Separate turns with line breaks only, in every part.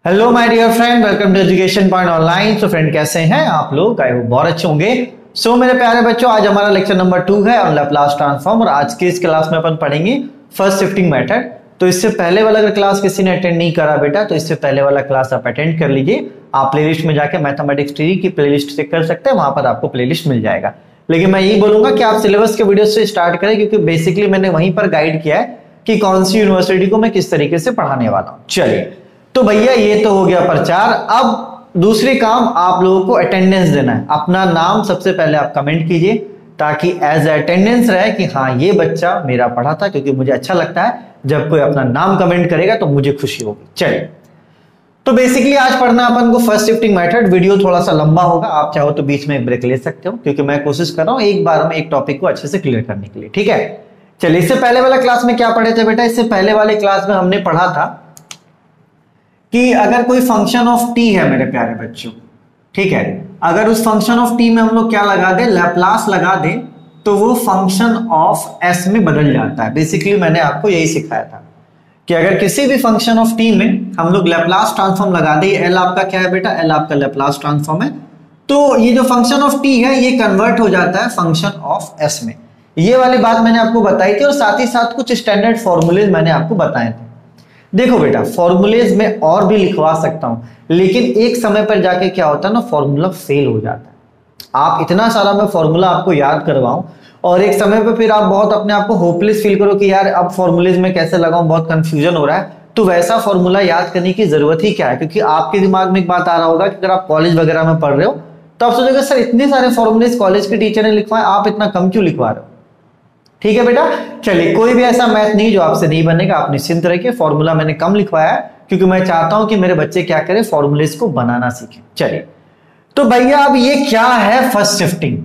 Hello my dear friend, welcome to education point online. So friend, कैसे हैं आप लोग? आई होप बहुत अच्छे होंगे। सो मेरे प्यारे बच्चों, आज हमारा लेक्चर नंबर 2 है ऑन लैपलास ट्रांसफॉर्म और आज के इस क्लास में अपन पढ़ेंगे फर्स्ट शिफ्टिंग मेथड। तो इससे पहले वाला अगर क्लास किसी ने अटेंड नहीं करा बेटा, तो इससे पहले वाला क्लास आप अटेंड कर लीजिए। आप प्लेलिस्ट में जाके मैथमेटिक्स 3 की प्लेलिस्ट चेक कर सकते हैं, वहां पर आपको प्लेलिस्ट मिल जाएगा। लेकिन मैं यही बोलूंगा कि आप सिलेबस के वीडियो से स्टार्ट करें, क्योंकि बेसिकली मैंने वहीं पर गाइड किया है कि कौन सी यूनिवर्सिटी को मैं किस तरीके से पढ़ाने वाला हूं। चलिए, तो भैया ये तो हो गया प्रचार। अब दूसरी काम आप लोगों को अटेंडेंस देना है। अपना नाम सबसे पहले आप कमेंट कीजिए, ताकि एज अटेंडेंस रहे कि हाँ ये बच्चा मेरा पढ़ा था, क्योंकि मुझे अच्छा लगता है जब कोई अपना नाम कमेंट करेगा तो मुझे खुशी होगी। चलिए, तो बेसिकली आज पढ़ना अपन को फर्स्ट शिफ्टिंग मेथड। वीडियो थोड़ा सा लंबा होगा, आप चाहो तो बीच में एक ब्रेक ले सकते हो, क्योंकि मैं कोशिश कर रहा हूं एक बार में एक टॉपिक को अच्छे से क्लियर करने के लिए। ठीक है, चलिए, इससे पहले वाला क्लास में क्या पढ़े थे बेटा? इससे पहले वाले क्लास में हमने पढ़ा था कि अगर कोई फंक्शन ऑफ टी है मेरे प्यारे बच्चों, ठीक है, अगर उस फंक्शन ऑफ टी में हम लोग क्या लगा दें, लैपलास लगा दें, तो वो फंक्शन ऑफ एस में बदल जाता है। बेसिकली मैंने आपको यही सिखाया था कि अगर किसी भी फंक्शन ऑफ टी में हम लोग लैपलास ट्रांसफॉर्म लगा दें, एल आपका क्या है बेटा? एल आपका लैपलास ट्रांसफॉर्म है, तो ये जो फंक्शन ऑफ टी है ये कन्वर्ट हो जाता है फंक्शन ऑफ एस में। ये वाली बात मैंने आपको बताई थी, और साथ ही साथ कुछ स्टैंडर्ड फॉर्मूले मैंने आपको बताए थे। देखो बेटा, फॉर्मूलेज में और भी लिखवा सकता हूं, लेकिन एक समय पर जाके क्या होता है ना, फॉर्मूला फेल हो जाता है। आप इतना सारा मैं फॉर्मूला आपको याद करवाऊं और एक समय पर फिर आप बहुत अपने आप को होपलेस फील करो कि यार अब फॉर्मूलेज में कैसे लगाऊं, बहुत कंफ्यूजन हो रहा है। तो वैसा फॉर्मूला याद करने की जरूरत ही क्या है? क्योंकि आपके दिमाग में एक बात आ रहा होगा कि अगर आप कॉलेज वगैरह में पढ़ रहे हो तो आप सोचोगे सर इतने सारे फॉर्मूलेज कॉलेज के टीचर ने लिखवाए, आप इतना कम क्यों लिखवा रहे हो? ठीक है बेटा, चलिए, कोई भी ऐसा मैथ नहीं जो आपसे नहीं बनेगा, आप निश्चिंत रहिए। फॉर्मूला मैंने कम लिखवाया है क्योंकि मैं चाहता हूं कि मेरे बच्चे क्या करें, फॉर्मूलेज को बनाना सीखें। चलिए, तो भैया अब ये क्या है फर्स्ट शिफ्टिंग?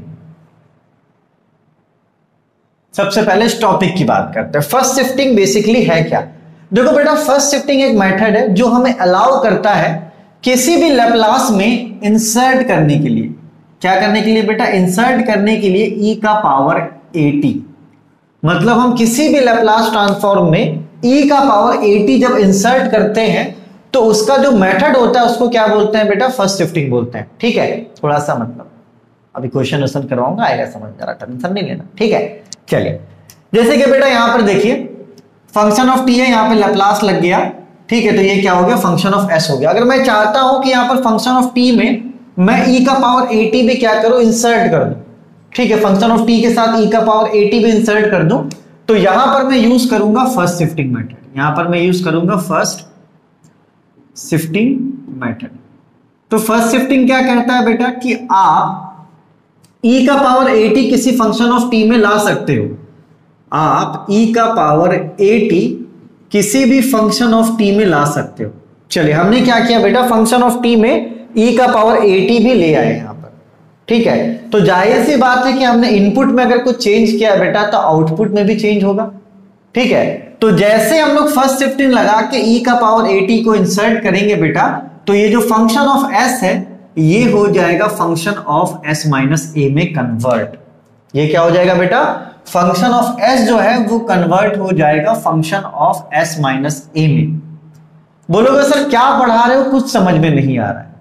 सबसे पहले इस टॉपिक की बात करते हैं। फर्स्ट शिफ्टिंग बेसिकली है क्या? देखो बेटा, फर्स्ट शिफ्टिंग एक मेथड है जो हमें अलाउ करता है किसी भी लैपलास में इंसर्ट करने के लिए। क्या करने के लिए बेटा? इंसर्ट करने के लिए ई का पावर 80। मतलब हम किसी भी लैपलास ट्रांसफॉर्म में e का पावर 80 जब इंसर्ट करते हैं तो उसका जो मेथड होता है उसको क्या बोलते हैं बेटा? फर्स्ट शिफ्टिंग बोलते हैं। ठीक है, थोड़ा सा मतलब अभी क्वेश्चन करवाऊंगा, आएगा समझ, जरा टेंशन नहीं लेना। ठीक है, चलिए, जैसे कि बेटा यहां पर देखिए फंक्शन ऑफ t है, यहां पे लैपलास लग गया। ठीक है, तो ये क्या हो गया? फंक्शन ऑफ s हो गया। अगर मैं चाहता हूं कि यहां पर फंक्शन ऑफ t में मैं e का पावर 80 भी क्या करूं? इंसर्ट कर दूं। ठीक है, फंक्शन ऑफ t के साथ e का पावर 80 भी इंसर्ट कर दूं, तो यहां पर मैं यूज करूंगा फर्स्ट शिफ्टिंग मेथड। यहां पर मैं यूज करूंगा फर्स्ट शिफ्टिंग मेथड। तो फर्स्ट शिफ्टिंग क्या कहता है बेटा कि आप e का पावर 80 किसी फंक्शन ऑफ t में ला सकते हो। आप e का पावर 80 किसी भी फंक्शन ऑफ t में ला सकते हो। चलिए, हमने क्या किया बेटा? फंक्शन ऑफ t में e का पावर 80 भी ले आए यहां पर। ठीक है, तो जाहिर सी बात है कि हमने इनपुट में अगर कुछ चेंज किया बेटा तो आउटपुट में भी चेंज होगा। ठीक है, तो जैसे हम लोग फर्स्ट शिफ्टिंग लगा के e का पावर 80 को इंसर्ट करेंगे बेटा, तो ये जो फंक्शन ऑफ s है ये हो जाएगा function of s minus a में कन्वर्ट। ये क्या हो जाएगा बेटा? फंक्शन ऑफ s जो है वो कन्वर्ट हो जाएगा function of s minus a में। बोलोगे सर क्या पढ़ा रहे हो, कुछ समझ में नहीं आ रहा है।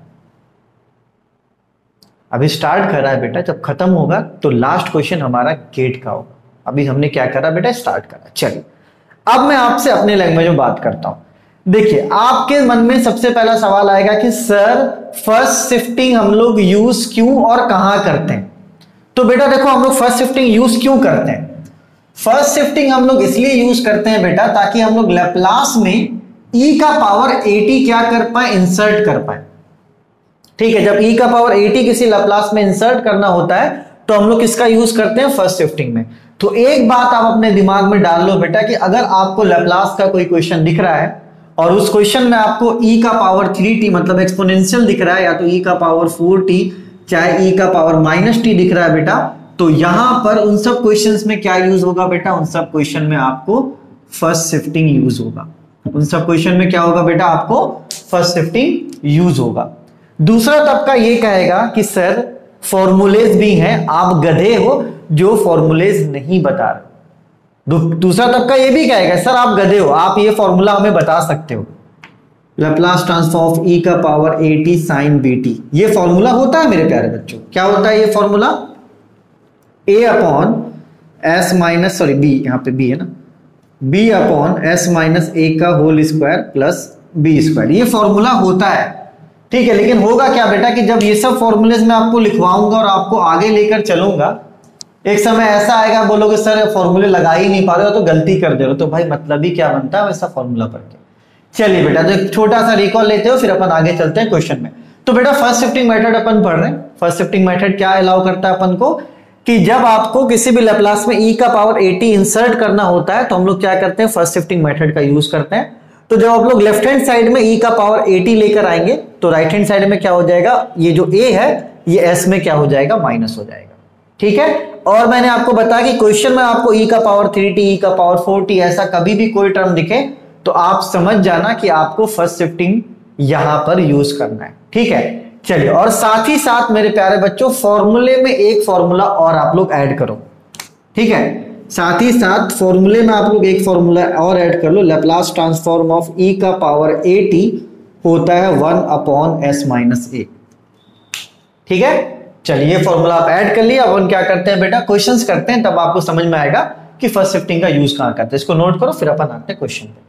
अभी स्टार्ट कर रहा है बेटा, जब खत्म होगा तो लास्ट क्वेश्चन हमारा गेट का होगा। अभी हमने क्या करा बेटा? स्टार्ट करा। चलिए, अब मैं आपसे अपने लैंग्वेज में बात करता हूं। देखिए, आपके मन में सबसे पहला सवाल आएगा कि सर फर्स्ट शिफ्टिंग हम लोग यूज क्यों और कहां करते हैं? तो बेटा देखो, हम लोग फर्स्ट शिफ्टिंग यूज क्यों करते हैं? फर्स्ट शिफ्टिंग हम लोग इसलिए यूज करते हैं बेटा ताकि हम लोग लैपलास में e का पावर 80 क्या कर पाए? इंसर्ट कर पाए। ठीक है, जब e का पावर 80 किसी लैपलास में इंसर्ट करना होता है तो हम लोग किसका यूज करते हैं? फर्स्ट शिफ्टिंग में। तो एक बात आप अपने दिमाग में डाल लो बेटा कि अगर आपको लैपलास का कोई क्वेश्चन दिख रहा है और उस क्वेश्चन में आपको e का पावर 3t मतलब एक्सपोनेंशियल दिख रहा है, या तो e का पावर 4t चाहे e का पावर -t दिख रहा है बेटा, तो यहां पर उन सब क्वेश्चंस में क्या यूज होगा बेटा? उन सब क्वेश्चन में आपको फर्स्ट शिफ्टिंग यूज होगा। उन सब क्वेश्चन में क्या होगा बेटा? आपको फर्स्ट शिफ्टिंग यूज होगा। दूसरा तबका ये कहेगा कि सर फॉर्मूलेज भी हैं, आप गधे हो जो फॉर्मूलेज नहीं बता रहे। दूसरा तबका ये भी कहेगा सर आप गधे हो, आप ये फॉर्मूला हमें बता सकते हो। लैप्लास ट्रांसफॉर्म ऑफ ई का पावर AT साइन BT। ये फॉर्मूला होता है मेरे प्यारे बच्चों, क्या होता है ये formula? A upon S minus sorry B, यहाँ पे B है ना, B upon S minus A का whole square plus B square, ये फॉर्मूला होता है। ठीक है, लेकिन होगा क्या बेटा कि जब ये सब फॉर्मूलेज मैं आपको लिखवाऊंगा और आपको आगे लेकर चलूंगा, एक समय ऐसा आएगा बोलोगे सर फॉर्मूले लगा ही नहीं पा रहे हो तो गलती कर दे रहे हो, तो भाई मतलब ही क्या बनता है वैसा फॉर्मूला पढ़ के। चलिए बेटा, तो एक छोटा सा रिकॉल लेते हो फिर अपन आगे चलते हैं क्वेश्चन में। तो बेटा फर्स्ट शिफ्टिंग मेथड अपन पढ़ रहे हैं। फर्स्ट शिफ्टिंग मेथड क्या अलाउ करता है अपन को कि जब आपको किसी भी लैप्लास में ई का पावर AT इंसर्ट करना होता है तो हम लोग क्या करते हैं, फर्स्ट शिफ्टिंग मेथड का यूज करते हैं। तो जब आप लोग लेफ्ट हैंड साइड में ई का पावर AT लेकर आएंगे तो राइट हैंड साइड में क्या हो जाएगा, ये जो A है ये S में क्या हो जाएगा, माइनस हो जाएगा। ठीक है, और मैंने आपको बताया कि क्वेश्चन में आपको ई का पावर 3T, ई का पावर 4T ऐसा कभी भी कोई टर्म दिखे तो आप समझ जाना कि आपको फर्स्ट शिफ्टिंग यहां पर यूज करना है। ठीक है, चलिए, और साथ ही साथ मेरे प्यारे बच्चों फॉर्मूले में एक फॉर्मूला और आप लोग ऐड करो। ठीक है, साथ ही साथ फॉर्मूले में आप लोग एक फॉर्मूला और ऐड कर लो, लैप्लास ट्रांसफॉर्म ऑफ ई का पावर AT होता है 1 अपॉन S माइनस A। ठीक है, चलिए ये फॉर्मूला आप ऐड कर लिया। अब हम क्या करते हैं बेटा, क्वेश्चंस करते हैं, तब आपको समझ में आएगा कि फर्स्ट शिफ्टिंग का यूज कहां करते हैं। इसको नोट करो फिर अपन आते हैं क्वेश्चन पे।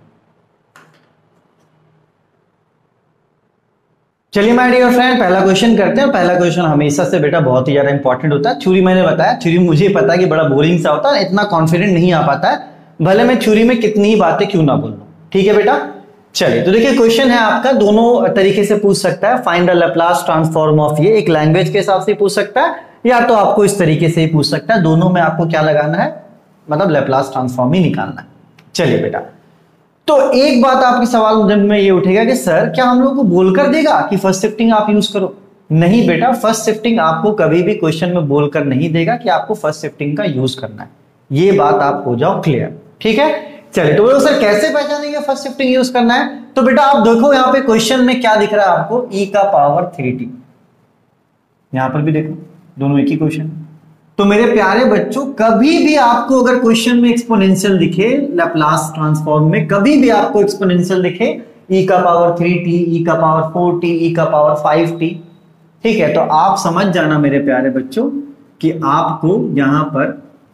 चलिए माय डियर फ्रेंड, पहला क्वेश्चन करते हैं। पहला क्वेश्चन हमेशा से बेटा बहुत ही ज्यादा इंपॉर्टेंट होता है। थ्योरी मैंने बताया, थ्योरी मुझे पता है कि बड़ा बोरिंग सा होता है, इतना कॉन्फिडेंट नहीं आ पाता है, भले मैं थ्योरी में कितनी ही बातें क्यों ना बोल लूं। ठीक है बेटा, चलिए तो देखिए क्वेश्चन है आपका, दोनों तरीके से पूछ सकता है। Find the Laplace transform of, ये एक लैंग्वेज के हिसाब से पूछ सकता है या तो आपको इस तरीके से ही पूछ सकता है। दोनों में आपको क्या लगाना है, मतलब लैप्लास ट्रांसफॉर्म ही निकालना है। चलिए बेटा, तो एक बात आपके सवाल में ये उठेगा कि सर क्या हम लोग को बोलकर देगा कि फर्स्ट शिफ्टिंग आप यूज करो? नहीं बेटा, फर्स्ट शिफ्टिंग आपको कभी भी क्वेश्चन में बोलकर नहीं देगा कि आपको फर्स्ट शिफ्टिंग का यूज करना है। ये बात आप हो जाओ क्लियर। ठीक है, चलिए तो बोलो सर कैसे पहचानेंगे फर्स्ट शिफ्टिंग यूज करना है? तो बेटा आप देखो यहाँ पे क्वेश्चन में क्या दिख रहा है आपको, ई का पावर 3T, यहां पर भी देखो दोनों एक ही क्वेश्चन। तो मेरे प्यारे बच्चों कभी भी आपको अगर क्वेश्चन में एक्सपोनेंशियल दिखे, लैप्लास ट्रांसफॉर्म में कभी भी आपको एक्सपोनेंशियल दिखे, ई का पावर 3T, ई का पावर 4T, ई का पावर 5T, ठीक है, तो आप समझ जाना मेरे प्यारे बच्चों कि आपको यहां पर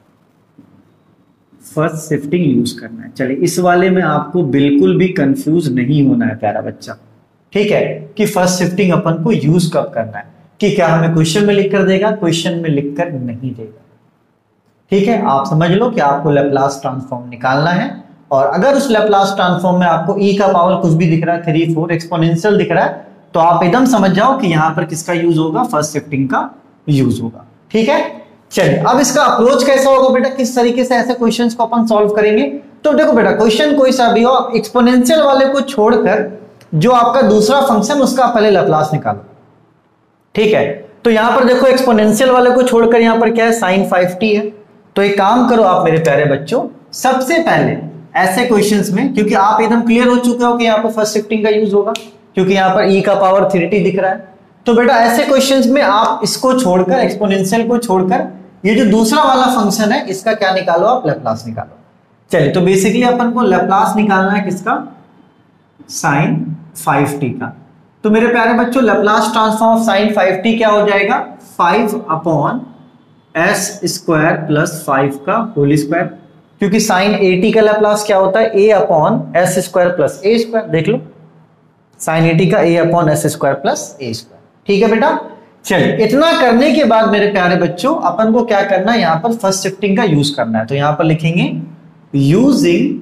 फर्स्ट शिफ्टिंग यूज करना है। चलिए इस वाले में आपको बिल्कुल भी कंफ्यूज नहीं होना है प्यारा बच्चा। ठीक है, कि फर्स्ट शिफ्टिंग अपन को यूज कब करना है, कि क्या हमें क्वेश्चन में लिखकर देगा, क्वेश्चन में लिखकर नहीं देगा। ठीक है, आप समझ लो कि आपको लैप्लास ट्रांसफॉर्म निकालना है, और अगर उस लैप्लास ट्रांसफॉर्म में आपको ई का पावर कुछ भी दिख रहा है, 3, 4 एक्सपोनेंशियल दिख रहा है, तो आप एकदम समझ जाओ कि यहां पर किसका यूज होगा, फर्स्ट शिफ्टिंग का यूज होगा। ठीक है, चलिए अब इसका अप्रोच कैसा होगा बेटा, किस तरीके से ऐसे क्वेश्चंस को अपन सॉल्व करेंगे? तो देखो बेटा, क्वेश्चन कोई सा भी हो, एक्सपोनेंशियल वाले को छोड़कर जो आपका दूसरा फंक्शन उसका पहले लैप्लास निकालो। ठीक है, तो यहां पर देखो एक्सपोनेंशियल वाले को छोड़कर यहां पर क्या है, sin 5t है। तो एक काम करो आप मेरे प्यारे बच्चों, सबसे पहले ऐसे क्वेश्चंस में, क्योंकि आप एकदम क्लियर हो चुके हो कि यहां पर फर्स्ट शिफ्टिंग का यूज होगा, क्योंकि यहां पर e का पावर 3t दिख रहा है, तो बेटा ऐसे क्वेश्चंस में आप इसको छोड़कर, एक्सपोनेंशियल को छोड़कर, ये जो दूसरा वाला फंक्शन है इसका क्या निकालो, आप लैप्लास निकालो। चलिए तो बेसिकली अपन को लैप्लास निकालना है किसका, sin 5t का। तो मेरे प्यारे बच्चों Laplace transform of sin 5t क्या हो जाएगा, 5 अपॉन s स्क्वायर प्लस 5 का होल स्क्वायर, क्योंकि sin AT का लैप्लास क्या होता है, a upon s square plus a square. देख लो sin AT का a upon s square plus a square. ठीक है बेटा, चलिए इतना करने के बाद मेरे प्यारे बच्चों अपन को क्या करना है, यहां पर फर्स्ट शिफ्टिंग का यूज करना है। तो यहां पर लिखेंगे यूजिंग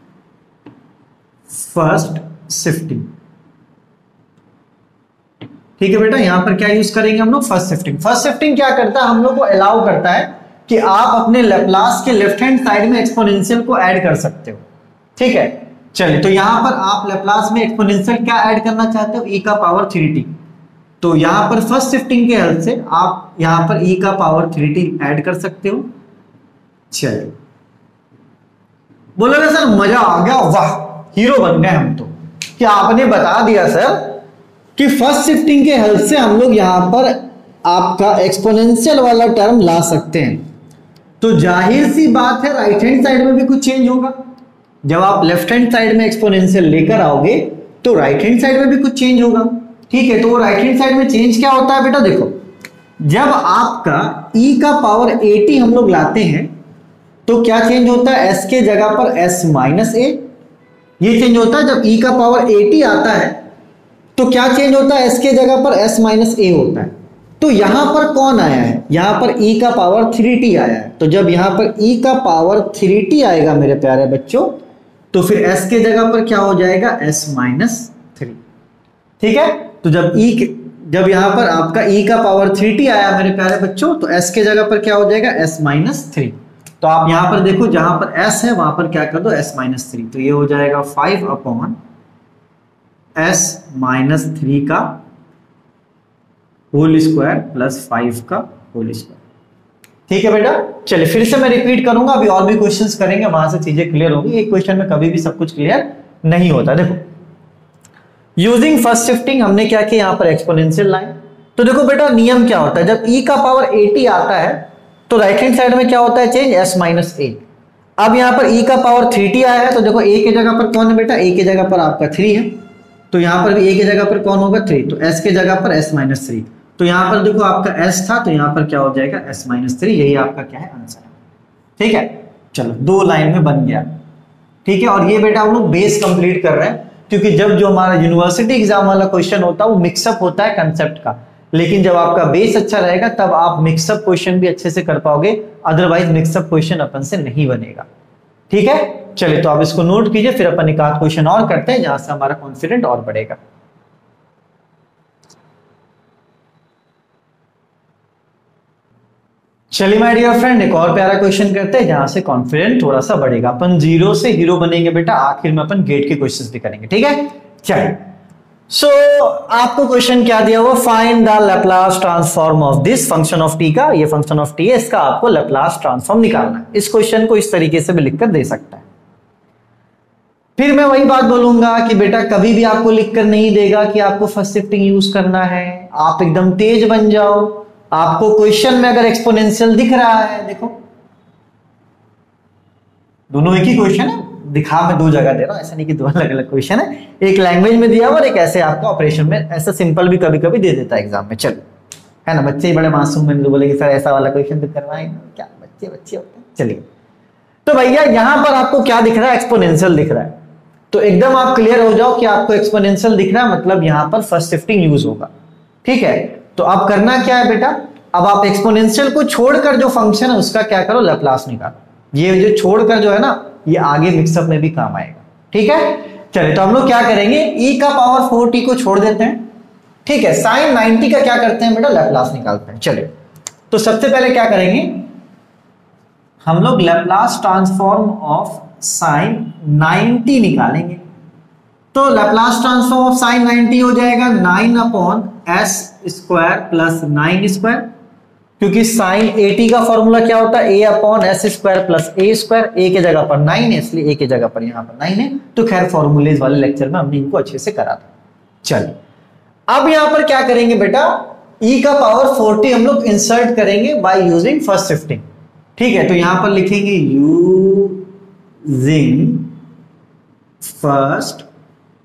फर्स्ट शिफ्टिंग। ठीक है बेटा, यहां पर क्या यूज करेंगे हम लोग, फर्स्ट शिफ्टिंग। फर्स्ट शिफ्टिंग क्या करता है, हम लोग को अलाउ करता है कि आप अपने लैप्लास के लेफ्ट हैंड साइड में एक्सपोनेंशियल को ऐड कर सकते हो। ठीक है, चलिए तो यहां पर आप लैप्लास में एक्सपोनेंशियल क्या ऐड करना चाहते हो, e का पावर 3t। तो यहां पर फर्स्ट शिफ्टिंग के हेल्प से आप यहां पर e का पावर 3t ऐड कर सकते हो। चलिए बोलोगे सर मजा आ गया, वाह हीरो बन गए हम तो, कि आपने बता दिया सर कि फर्स्ट शिफ्टिंग के हेल्प से हम लोग यहां पर आपका एक्सपोनेंशियल वाला टर्म ला सकते हैं। तो जाहिर सी बात है राइट हैंड साइड में भी कुछ चेंज होगा। जब आप लेफ्ट हैंड साइड में एक्सपोनेंशियल लेकर आओगे तो राइट हैंड साइड में भी कुछ चेंज होगा। ठीक है, तो राइट हैंड साइड में चेंज क्या होता है बेटा, देखो जब आपका e का पावर 80 हम लोग लाते हैं तो क्या चेंज होता है, s के जगह पर s माइनस a, ये चेंज होता है। जब e का पावर 80 आता है तो क्या चेंज होता है, s के जगह पर s माइनस a होता है। तो यहां पर कौन आया है, यहां पर e का पावर 3t आया है। तो जब यहां पर e का पावर 3t आएगा मेरे प्यारे बच्चों, तो फिर s के जगह पर क्या हो जाएगा, s माइनस 3। ठीक है, तो जब यहां पर आपका e का पावर 3t आया मेरे प्यारे बच्चों, तो s के जगह पर क्या हो जाएगा, s माइनस 3। तो आप यहां पर देखो, जहां पर s है वहां पर क्या कर दो, s माइनस 3। तो ये हो जाएगा 5 अपॉन s माइनस 3 का होल स्क्वायर प्लस 5 का होल स्क्वायर। ठीक है बेटा, चलिए फिर से मैं रिपीट करूंगा, अभी और भी क्वेश्चंस करेंगे, वहां से चीजें क्लियर होंगी। एक क्वेश्चन में कभी भी सब कुछ क्लियर नहीं होता। देखो यूजिंग फर्स्ट शिफ्टिंग हमने क्या किया, यहां पर एक्सपोनेंशियल लाइन। तो देखो बेटा नियम क्या होता है, जब e का पावर 80 आता है तो राइट हैंड साइड में क्या होता है चेंज, s माइनस a। अब यहां पर e का पावर 3t आया है तो देखो a के जगह पर कौन है बेटा, a के जगह पर आपका 3 है, तो यहां पर भी a के जगह पर कौन होगा 3, तो s के जगह पर s माइनस 3। तो यहां पर देखो आपका s था तो यहां पर क्या हो जाएगा, s माइनस 3। यही आपका क्या है, आंसर है। ठीक है, चलो 2 लाइन में बन गया। ठीक है, और ये बेटा हम लोग बेस कंप्लीट कर रहे हैं, क्योंकि जब जो हमारा यूनिवर्सिटी एग्जाम वाला क्वेश्चन होता है वो मिक्सअप होता है कंसेप्ट का, लेकिन जब आपका बेस अच्छा रहेगा तब आप मिक्सअप क्वेश्चन भी अच्छे से कर पाओगे, अदरवाइज मिक्सअप क्वेश्चन अपन से नहीं बनेगा। ठीक है, चलिए तो आप इसको नोट कीजिए, फिर अपन एक आध क्वेश्चन और करते हैं जहां से हमारा कॉन्फिडेंट और बढ़ेगा। चलिए माय डियर फ्रेंड, एक और प्यारा क्वेश्चन करते हैं जहां से कॉन्फिडेंट थोड़ा सा बढ़ेगा। अपन जीरो से हीरो बनेंगे बेटा, आखिर में अपन गेट के क्वेश्चंस भी करेंगे। ठीक है, चलिए सो आपको क्वेश्चन क्या दिया हुआ, find the Laplace transform of this function of t का, ये फंक्शन ऑफ टी है, इसका आपको लैप्लास ट्रांसफॉर्म निकालना है। इस क्वेश्चन को इस तरीके से भी लिखकर दे सकता है। फिर मैं वही बात बोलूंगा कि बेटा कभी भी आपको लिखकर नहीं देगा कि आपको फर्स्ट शिफ्टिंग यूज करना है, आप एकदम तेज बन जाओ। आपको क्वेश्चन में अगर एक्सपोनेंशियल दिख रहा है, देखो दोनों एक ही क्वेश्चन है, दिखा मैं 2 जगह दे रहा हूं, ऐसा नहीं कि 2 अलग अलग क्वेश्चन है, एक लैंग्वेज में दिया हुआ और एक ऐसे आपको ऑपरेशन में, ऐसा सिंपल भी कभी कभी दे देता है एग्जाम में। चलो है ना, बच्चे ही बड़े मासूम में बोलेंगे सर ऐसा वाला क्वेश्चन तो करवाएंगे, क्या बच्चे होते हैं। चलिए तो भैया यहां पर आपको क्या दिख रहा है, एक्सपोनेंशियल दिख रहा है, तो एकदम आप क्लियर हो जाओ कि आपको एक्सपोनेंशियल दिख रहा है, मतलब यहां पर फर्स्ट शिफ्टिंग यूज होगा। ठीक है, तो अब करना क्या है बेटा, अब आप एक्सपोनेंशियल को छोड़कर जो फंक्शन है उसका क्या करो, लैप्लास निकालो। ये जो छोड़कर जो है ना, ये आगे मिक्सअप में भी काम आएगा। ठीक है, चलिए तो हम लोग क्या करेंगे, e का पावर 4t को छोड़ देते हैं। ठीक है, साइन 90 का क्या करते हैं बेटा, लैप्लास निकालते हैं। चलिए तो सबसे पहले क्या करेंगे हम लोग, लैप्लास ट्रांसफॉर्म ऑफ साइन 90 निकालेंगे। तो लैप्लास ट्रांसफॉर्म ऑफ साइन 90 हो जाएगा 9 upon s square plus 9 square, क्योंकि साइन 80 का फॉर्मूला क्या होता है, a upon s square plus a square, a के जगह पर 9 है इसलिए a के जगह पर यहां पर 9 है। तो खैर फॉर्मूलेज वाले लेक्चर में हमने इनको अच्छे से करा था। चलिए अब यहां पर क्या करेंगे बेटा, e का पावर 40 हम लोग इंसर्ट करेंगे बाय यूजिंग फर्स्ट शिफ्टिंग। ठीक है, तो यहां पर लिखेंगे यूजिंग फर्स्ट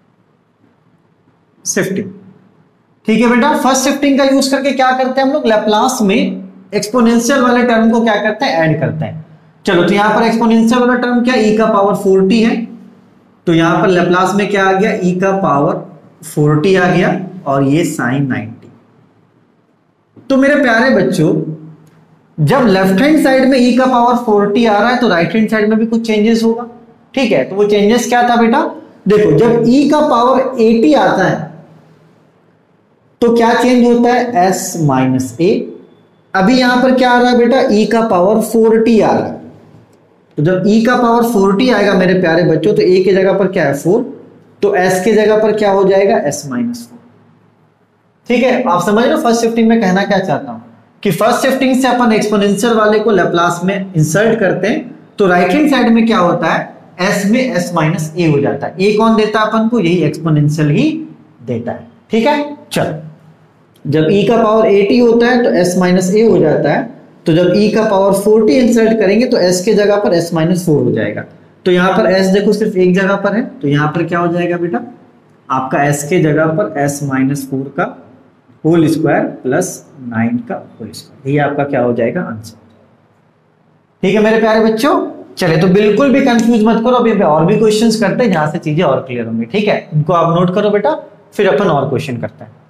शिफ्टिंग। ठीक है बेटा, फर्स्ट शिफ्टिंग का यूज करके क्या करते हैं हम लोग, लैप्लास में एक्सपोनेंशियल वाले टर्म को क्या करते हैं, ऐड करते हैं। चलो तो यहां पर एक्सपोनेंशियल वाला टर्म क्या, e का पावर 40 है, तो यहां पर लैप्लास में क्या आ गया, e का पावर 40 आ गया और ये साइन 90। तो मेरे प्यारे बच्चों, जब लेफ्ट हैंड साइड में e का पावर 40 आ रहा है तो राइट हैंड साइड में भी कुछ चेंजेस होगा। ठीक है, तो वो चेंजेस क्या था बेटा, देखो जब e का पावर 80 आता है तो क्या चेंज होता है, s माइनस a। अभी यहां पर क्या आ रहा है बेटा, e का पावर 40 आ रहा है, तो जब e का पावर 40 आएगा मेरे प्यारे बच्चों, तो a की जगह पर क्या है 4, तो s की जगह पर क्या हो जाएगा, s माइनस 4। ठीक है, आप समझ रहे हो फर्स्ट शिफ्टिंग में कहना क्या चाहता हूं, कि फर्स्ट शिफ्टिंग से अपन एक्सपोनेंशियल वाले को लैप्लास में इंसर्ट करते हैं, तो राइट हैंड साइड में क्या होता है, s में s माइनस a हो जाता है। a कौन देता है अपन को, यही एक्सपोनेंशियल ही देता है। ठीक है, चलो जब e का पावर 80 होता है तो s माइनस a हो जाता है, तो जब e का पावर 40 इंसर्ट करेंगे तो s के जगह पर s माइनस 4 हो जाएगा। तो यहां पर s देखो सिर्फ एक जगह पर है, तो यहां पर क्या हो जाएगा बेटा, आपका s के जगह पर s माइनस 4 का होल स्क्वायर प्लस 9 का होल स्क्वायर, ये आपका क्या हो जाएगा आंसर। ठीक है मेरे प्यारे बच्चों, चले तो बिल्कुल भी कंफ्यूज मत करो, अभी और भी क्वेश्चंस करते हैं जहां से चीजें और क्लियर होंगी। ठीक है, इनको आप नोट करो बेटा, फिर अपन और क्वेश्चन करते हैं।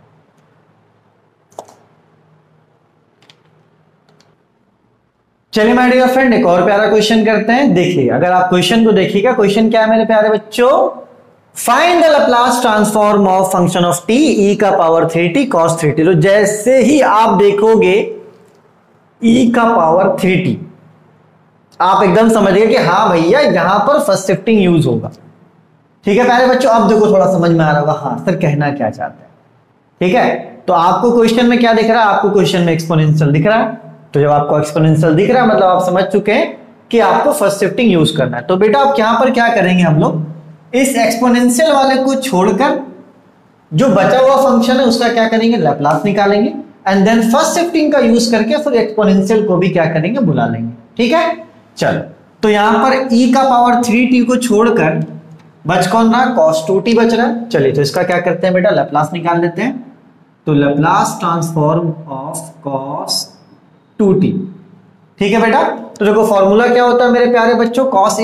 चलिए माय डियर फ्रेंड, एक और प्यारा क्वेश्चन करते हैं। देखिए, अगर आप क्वेश्चन को देखिएगा, क्वेश्चन क्या है मेरे प्यारे बच्चों, find the Laplace transform of function of t e का पावर 3t cos 3t। तो जैसे ही आप देखोगे e का पावर 3t, आप एकदम समझिए कि हाँ भैया यहां पर फर्स्ट शिफ्टिंग यूज होगा। ठीक है प्यारे बच्चों, अब देखो थोड़ा समझ में आ रहा होगा हाँ सर कहना क्या चाहते हैं। ठीक है, तो आपको क्वेश्चन में क्या दिख रहा है, आपको क्वेश्चन में एक्सपोनेंशियल दिख रहा है। तो जब आपको एक्सपोनेंशियल दिख रहा है मतलब आप समझ चुके हैं कि आपको फर्स्ट शिफ्टिंग यूज करना है। तो बेटा आप यहां पर क्या करेंगे, हम लोग इस एक्सपोनेंशियल वाले को छोड़कर जो बचा हुआ फंक्शन है उसका क्या करेंगे, लैप्लास निकालेंगे एंड देन फर्स्ट शिफ्टिंग का यूज करके फिर एक्सपोनेंशियल को भी क्या करेंगे, बुला लेंगे। ठीक है, चलो तो यहां पर e का पावर 3t को छोड़कर बच कौन रहा, cos 2t बच रहा है। चलिए तो इसका क्या करते हैं बेटा, लैप्लास निकाल लेते हैं। तो Laplace transform of cos 2t। ठीक है बेटा, तो देखो फॉर्मूला क्या होता है मेरे प्यारे बच्चों, cos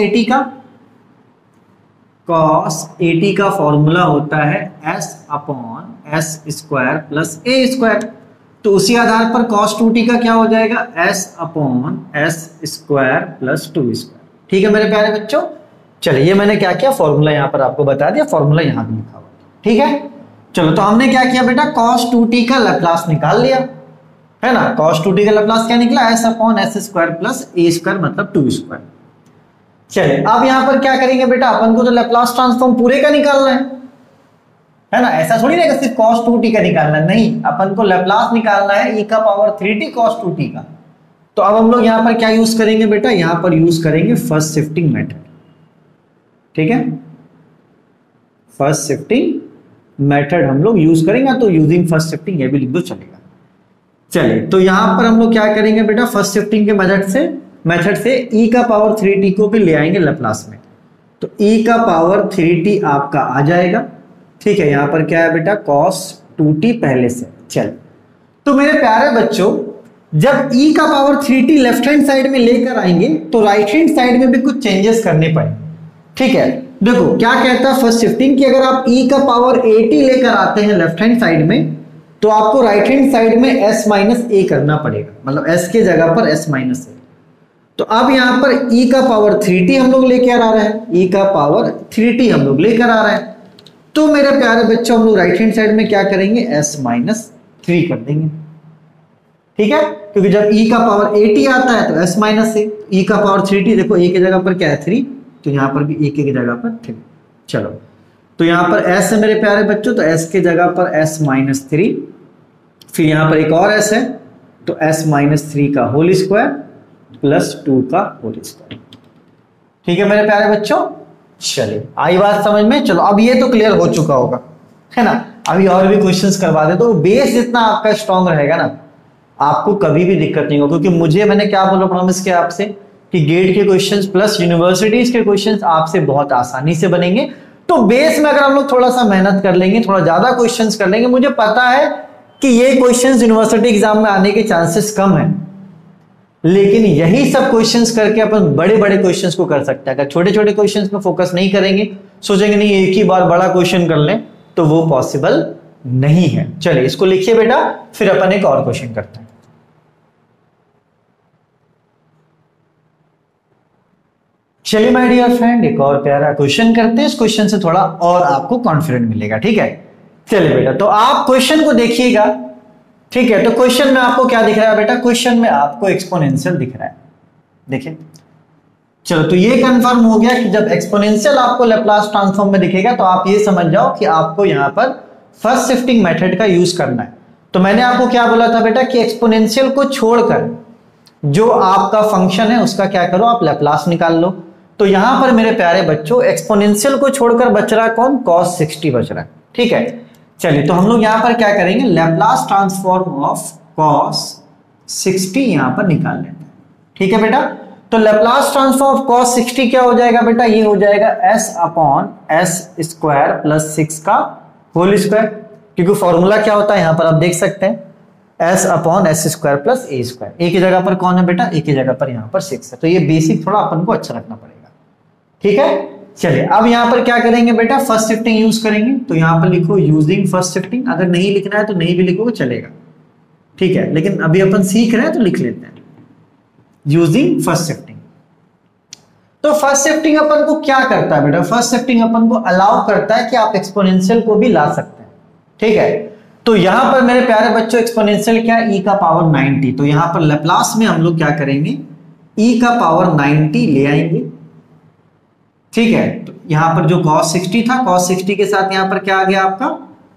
80 का फॉर्मूला होता है s upon s square plus a square. तो उसी आधार पर cos 2t का क्या हो जाएगा, s upon s square plus 2 square. ठीक है मेरे प्यारे बच्चों, चलिए ये मैंने क्या किया, फॉर्मूला यहां पर आपको बता दिया, फॉर्मूला यहां भी लिखा हुआ। ठीक है, चलो तो हमने क्या किया बेटा, cos 2t का लैप्लास निकाल लिया है ना। cos 2t का लैप्लास क्या निकला, s upon s square plus a square मतलब 2 स्क्वायर। चलिए अब यहां पर क्या करेंगे बेटा, अपन को तो लैप्लास ट्रांसफॉर्म पूरे का निकालना है ना, ऐसा थोड़ी ना सिर्फ cos 2t का निकालना, नहीं अपन को लैप्लास निकालना है e का पावर 3t cos 2t का। तो अब हम लोग यहां पर क्या यूज करेंगे बेटा, यहां पर यूज करेंगे फर्स्ट शिफ्टिंग मेथड। ठीक है, फर्स्ट शिफ्टिंग मेथड हम लोग यूज करेंगे, तो यूजिंग फर्स्ट शिफ्टिंग ये भी लिख दो चलेगा। चलिए तो यहां पर हम लोग क्या करेंगे बेटा, फर्स्ट शिफ्टिंग के मेथड से e का पावर 3t को भी ले आएंगे लैप्लास में। तो e का पावर 3t आपका आ जाएगा। ठीक है, यहां पर क्या है बेटा, cos 2t पहले से। चल तो मेरे प्यारे बच्चों, जब e का power 3t left hand side में लेकर आएंगे तो राइट हैंड साइड में भी कुछ चेंजेस करने पड़ेंगे। ठीक है, देखो क्या कहता है फर्स्ट शिफ्टिंग कि अगर आप e का पावर 80 लेकर आते हैं लेफ्ट हैंड साइड में तो आपको राइट हैंड साइड में s माइनस a करना पड़ेगा, मतलब s के जगह पर s माइनस a। तो अब यहां पर e का पावर 3t हम लोग लेकर आ रहे हैं, e का पावर 3t हम लोग लेकर आ रहे हैं। तो मेरे प्यारे बच्चों हम लोग राइट हैंड साइड में क्या करेंगे, s माइनस 3 कर देंगे। ठीक है, क्योंकि जब e का पावर 80 आता है तो s माइनस a, e का पावर 3t देखो a की जगह पर क्या है 3, तो यहां पर भी a की जगह पर 3। चलो तो यहां पर s है मेरे प्यारे बच्चों, तो s की जगह पर s माइनस 3, फिर यहां पर एक और s है तो s माइनस 3 का होल स्क्वायर प्लस 2 का होल स्क्वायर। ठीक है मेरे प्यारे बच्चों, चलिए आई बात समझ में। चलो अब ये तो क्लियर हो चुका होगा है ना, अभी और भी क्वेश्चंस करवा दे तो बेस जितना आपका स्ट्रांग रहेगा ना, आपको कभी भी दिक्कत नहीं होगा। क्योंकि मैंने क्या बोला, प्रॉमिस किया आपसे कि गेट के क्वेश्चंस प्लस यूनिवर्सिटीज के क्वेश्चंस आपसे बहुत आसानी से बनेंगे। तो बेस में अगर हम लोग थोड़ा सा मेहनत कर लेंगे, थोड़ा ज्यादा क्वेश्चंस कर लेंगे, मुझे पता है कि ये क्वेश्चंस यूनिवर्सिटी एग्जाम में आने के चांसेस कम है, लेकिन यही सब क्वेश्चंस करके अपन बड़े बड़े क्वेश्चंस को कर सकते हैं। अगर छोटे छोटे क्वेश्चंस पे फोकस नहीं करेंगे, सोचेंगे नहीं एक ही बार बड़ा क्वेश्चन कर लें, तो वो पॉसिबल नहीं है। चलिए इसको लिखिए बेटा, फिर अपन एक और क्वेश्चन करते हैं। चलिए माय डियर फ्रेंड, एक और प्यारा क्वेश्चन करते हैं। इस क्वेश्चन से थोड़ा और आपको कॉन्फिडेंट मिलेगा। ठीक है, चलिए बेटा तो आप क्वेश्चन को देखिएगा। ठीक है, तो क्वेश्चन में आपको क्या दिख रहा है बेटा, क्वेश्चन में आपको एक्सपोनेंशियल दिख रहा है। देखिए चलो तो ये कंफर्म हो गया कि जब एक्सपोनेंशियल आपको लैप्लास ट्रांसफॉर्म में दिखेगा तो आप ये समझ जाओ कि आपको यहां पर फर्स्ट शिफ्टिंग मेथड का यूज करना है। तो मैंने आपको क्या बोला था बेटा कि एक्सपोनेंशियल को छोड़कर जो आपका फंक्शन है उसका क्या करो, आप लैप्लास निकाल लो। तो यहां पर मेरे प्यारे बच्चों एक्सपोनेंशियल को छोड़कर बच रहा कौन, cos 60 बच रहा है। ठीक है, चलिए तो हम लोग यहां पर क्या करेंगे, लैप्लास ट्रांसफॉर्म ऑफ cos 60 यहां पर निकाल लेते हैं। ठीक है बेटा, तो लैप्लास ट्रांसफॉर्म ऑफ cos 60 क्या हो जाएगा बेटा, ये हो जाएगा s upon s square plus 6 का होल स्क्वायर, क्योंकि फॉर्मूला क्या होता है यहां पर आप देख सकते हैं s upon s square plus a square. A की जगह पर कौन है बेटा, ए की जगह पर यहाँ पर 6 है, तो ये बेसिक थोड़ा अपन को अच्छा रखना पड़ेगा। ठीक है, चलिए अब यहाँ पर क्या करेंगे बेटा, फर्स्ट शिफ्टिंग यूज करेंगे। तो यहाँ पर लिखो यूजिंग फर्स्ट शिफ्टिंग, अगर नहीं लिखना है तो नहीं भी लिखोगे चलेगा, ठीक है, लेकिन अभी अपन सीख रहे हैं तो लिख लेते हैं यूजिंग फर्स्ट शिफ्टिंग। तो फर्स्ट शिफ्टिंग अपन को क्या करता है बेटा, फर्स्ट शिफ्टिंग अपन को अलाउ करता है कि आप एक्सपोनेंशियल को भी ला सकते हैं। ठीक है, तो यहां पर मेरे प्यारे बच्चों एक्सपोनेंशियल क्या है, e का पावर 90, तो यहां पर लैप्लास में हम लोग क्या करेंगे, e का पावर 90 ले आएंगे। ठीक है, तो यहां पर जो cos 60 था, cos 60 के साथ यहां पर क्या आ गया आपका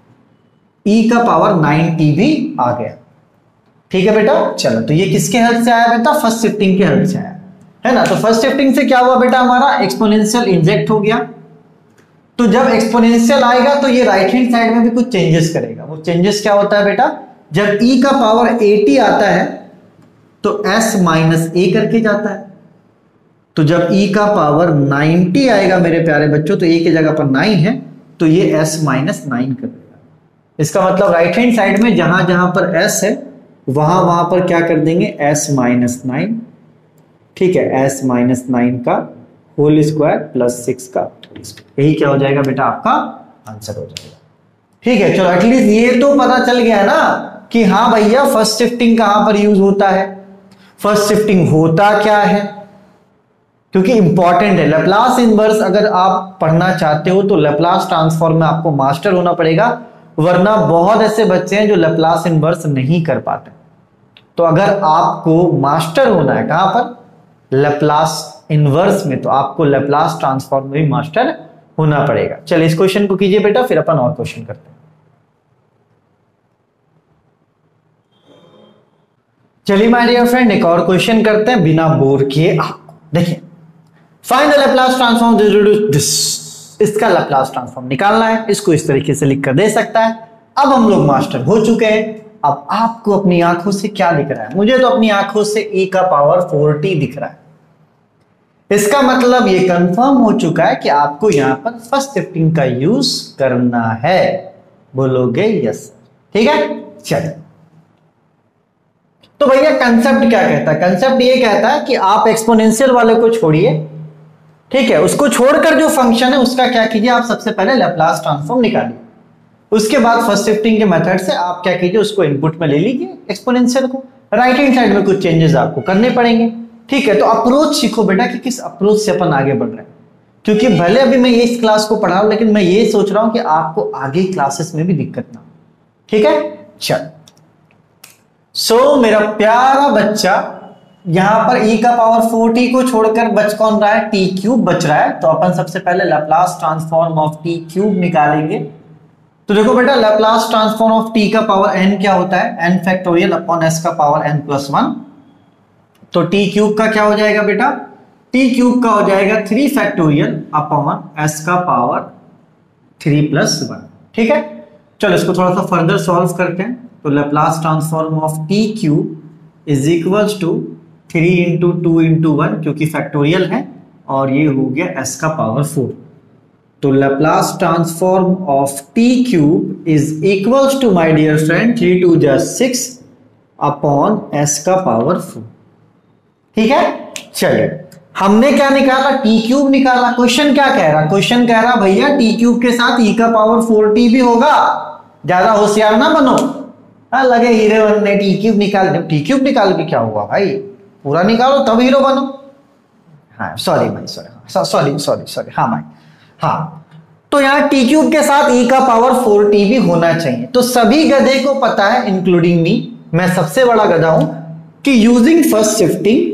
e का पावर 90 भी आ गया। ठीक है बेटा, चलो तो ये किसके हेल्प से आया बेटा, फर्स्ट शिफ्टिंग के हेल्प से आया, है ना। तो फर्स्ट शिफ्टिंग से क्या हुआ बेटा, हमारा एक्सपोनेंशियल इंजेक्ट हो गया। तो जब एक्सपोनेंशियल आएगा तो ये राइट हैंड साइड में भी कुछ चेंजेस करेगा। वो चेंजेस क्या होता है बेटा, जब e का पावर 80 आता है तो s माइनस ए करके जाता है। तो जब e का पावर 90 आएगा मेरे प्यारे बच्चों, तो a की जगह पर 9 है, तो ये s माइनस 9 कर देगा। इसका मतलब राइट हैंड साइड में जहां जहां पर s है वहां वहां पर क्या कर देंगे, s माइनस 9। ठीक है, s माइनस 9 का होल स्क्वायर प्लस 6 का, यही क्या हो जाएगा बेटा, आपका आंसर हो जाएगा। ठीक है, चलो एटलीस्ट ये तो पता चल गया ना कि हाँ भैया फर्स्ट शिफ्टिंग कहां पर यूज होता है, फर्स्ट शिफ्टिंग होता क्या है, क्योंकि इंपॉर्टेंट है। लैप्लास इनवर्स अगर आप पढ़ना चाहते हो तो लैप्लास ट्रांसफॉर्म में आपको मास्टर होना पड़ेगा, वरना बहुत ऐसे बच्चे हैं जो लैप्लास इनवर्स नहीं कर पाते। तो अगर आपको मास्टर होना है कहां पर, लैप्लास इनवर्स में, तो आपको लैप्लास ट्रांसफॉर्म में भी मास्टर होना पड़ेगा। चलिए इस क्वेश्चन को कीजिए बेटा, फिर अपन और क्वेश्चन करते हैं। चलिए माय डियर फ्रेंड एक और क्वेश्चन करते हैं बिना बोर किए आपको। देखिए, find the Laplace transform this, इसका लैप्लास ट्रांसफॉर्म निकालना है। इसको इस तरीके से लिख कर दे सकता है। अब हम लोग मास्टर हो चुके हैं। अब आपको अपनी आंखों से क्या दिख रहा है, मुझे तो अपनी आंखों से e का पावर 40 दिख रहा है। इसका मतलब ये कंफर्म हो चुका है कि आपको यहां पर फर्स्ट शिफ्टिंग का यूज करना है। बोलोगे यस, ठीक है। चलिए, तो भैया कंसेप्ट क्या कहता है, कंसेप्ट ये कहता है कि आप एक्सपोनेंशियल वाले को छोड़िए, ठीक है, उसको छोड़कर जो फंक्शन है उसका क्या कीजिए, आप सबसे पहले लैप्लास ट्रांसफॉर्म निकालिए। उसके बाद फर्स्ट शिफ्टिंग के मेथड से आप क्या कीजिए, उसको इनपुट में ले लीजिए एक्सपोनेंशियल को। राइट हैंड साइड में कुछ चेंजेस आपको करने पड़ेंगे। ठीक है, तो अप्रोच सीखो बेटा कि किस अप्रोच से अपन आगे बढ़ रहे हैं, क्योंकि भले अभी मैं ये इस क्लास को पढ़ा रहा हूं, लेकिन मैं ये सोच रहा हूं कि आपको आगे क्लासेस में भी दिक्कत ना हो। ठीक है, चल सो मेरा प्यारा बच्चा, यहां पर e का पावर 40 को छोड़कर बच कौन रहा है, t क्यूब बच रहा है। तो अपन सबसे पहले Laplace transform of t cube निकालेंगे। तो देखो बेटा, लैप्लास ट्रांसफॉर्म ऑफ t का पावर n क्या होता है, n फैक्टोरियल अपॉन s का पावर n प्लस 1। तो t क्यूब का क्या हो जाएगा बेटा, t क्यूब का हो जाएगा 3 फैक्टोरियल अपॉन s का पावर 3 प्लस 1। ठीक है, चलो इसको थोड़ा सा फर्दर सॉल्व करते हैं। तो Laplace transform of t cube is equals to 3 into 2 into 1, क्योंकि फैक्टोरियल है, और ये हो गया s का पावर 4। तो Laplace transform of t cube is equals to my dear friend 3 2 जा 6 अपॉन s का पावर 4। ठीक है, चलिए हमने क्या निकाला, t क्यूब निकाला। क्वेश्चन क्या कह रहा, क्वेश्चन कह रहा भैया t क्यूब के साथ e का पावर 4t भी होगा। ज्यादा होशियार ना बनो, लगे हीरो बनने, टी क्यूब निकाल, टी क्यूब निकाल के क्या हुआ भाई, पूरा निकालो तब हीरो बनो। हाँ सॉरी भाई, सॉरी हाँ भाई, हाँ। तो यहाँ टी क्यूब के साथ e का पावर 4t भी होना चाहिए। तो सभी गधे को पता है इंक्लूडिंग मी, मैं सबसे बड़ा गधा हूं, कि यूजिंग फर्स्ट शिफ्टिंग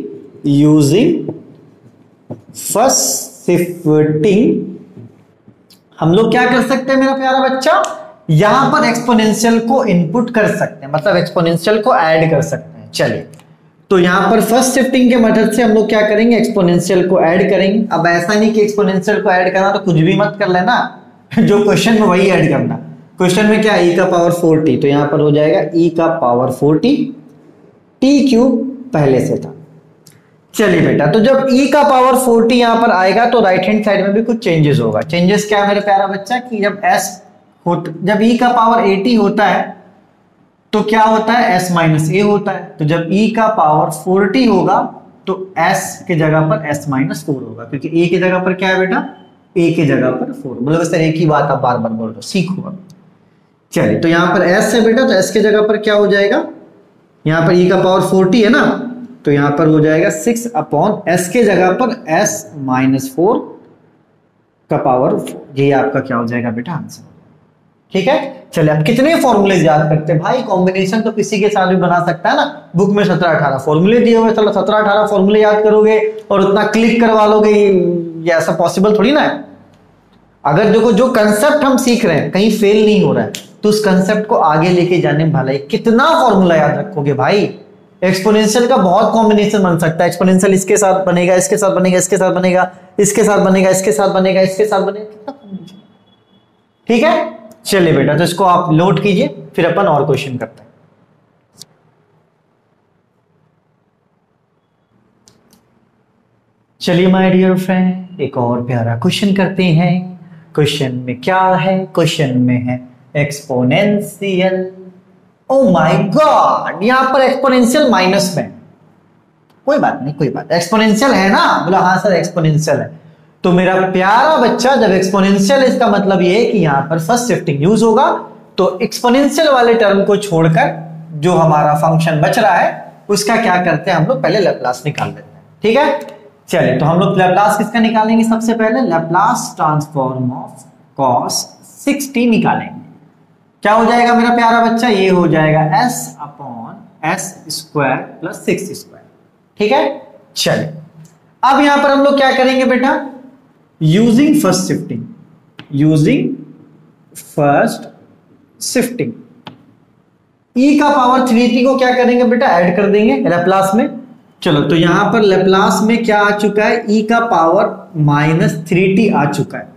हम लोग क्या कर सकते हैं मेरा प्यारा बच्चा, यहां पर एक्सपोनेंशियल को इनपुट कर सकते हैं, मतलब एक्सपोनेंशियल को ऐड कर सकते हैं। चलिए, तो यहां पर फर्स्ट शिफ्टिंग के मेथड से हम लोग क्या करेंगे, एक्सपोनेंशियल को ऐड करेंगे। अब ऐसा नहीं कि एक्सपोनेंशियल को ऐड करना तो कुछ भी मत कर लेना, जो क्वेश्चन में वही ऐड करना। क्वेश्चन में क्या, e का पावर 4t, तो यहां पर हो जाएगा e का पावर 4t, t क्यूब पहले से था। चलिए बेटा, तो जब e का पावर 40 यहां पर आएगा तो राइट हैंड साइड में भी कुछ चेंजेस होगा। चेंजेस क्या है मेरे प्यारा बच्चा, कि जब s जब e का पावर 80 होता है तो क्या होता है, s माइनस ए होता है। तो जब e का पावर 40 होगा तो s के जगह पर s माइनस 4 होगा, क्योंकि a की जगह पर क्या है बेटा, a की जगह पर 4। मतलब सर एक ही बात आप बार बार बोल रहे हो, सीखो अब। चलिए तो यहाँ पर s है बेटा, तो s के जगह पर क्या हो जाएगा, यहाँ पर e का पावर 40 है ना, तो यहाँ पर हो जाएगा 6 अपॉन s के जगह पर s माइनस 4 का पावर 4। ये आपका क्या हो जाएगा बेटा, आंसर। ठीक है, चलिए अब कितने फॉर्मूले याद करते हैं भाई, कॉम्बिनेशन तो किसी के साथ भी बना सकता है ना। बुक में 17-18 फॉर्मूले दिए हुए, चलो 17-18 फॉर्मूले याद करोगे और उतना क्लिक करवा लोगे, ये ऐसा पॉसिबल थोड़ी ना है। अगर देखो जो कंसेप्ट हम सीख रहे हैं कहीं फेल नहीं हो रहा है, तो उस कंसेप्ट को आगे लेके जाने में भलाई कितना फॉर्मूला याद रखोगे भाई। एक्सपोनेंशियल का बहुत कॉम्बिनेशन बन सकता है, एक्सपोनेंशियल इसके साथ बनेगा, इसके साथ बनेगा, इसके साथ बनेगा, इसके साथ बनेगा, इसके साथ बनेगा, इसके साथ बनेगा, कितना कॉम्बिनेशन। ठीक है, चलिए बेटा तो इसको आप नोट कीजिए, फिर अपन और क्वेश्चन करते हैं। चलिए माय डियर फ्रेंड एक और प्यारा क्वेश्चन करते हैं। क्वेश्चन में क्या है, क्वेश्चन में है एक्सपोनेंशियल। ओ माय गॉड, यहां पर एक्सपोनेंशियल माइनस में, कोई बात नहीं कोई बात, एक्सपोनेंशियल है ना, बोला हाँ सर एक्सपोनेंशियल है। तो मेरा प्यारा बच्चा जब एक्सपोनेंशियल, इसका मतलब ये है कि यहां पर फर्स्ट शिफ्टिंग यूज होगा, तो एक्सपोनेंशियल वाले टर्म को छोड़कर जो हमारा फंक्शन बच रहा है उसका क्या करते हैं हम लोग, पहले लैप्लास निकाल लेते हैं। ठीक है, चलिए तो हम लोग लैप्लास किसका निकालेंगे, सबसे पहले लैप्लास ट्रांसफॉर्म ऑफ cos 60 निकालेंगे। क्या हो जाएगा मेरा प्यारा बच्चा, ये हो जाएगा s upon s square plus 6 square. ठीक है, चलिए अब यहां पर हम लोग क्या करेंगे बेटा, using first shifting, using first shifting e का पावर 3t को क्या करेंगे बेटा, ऐड कर देंगे लैप्लास में। चलो तो यहां पर लैप्लास में क्या आ चुका है, e का पावर माइनस 3t आ चुका है।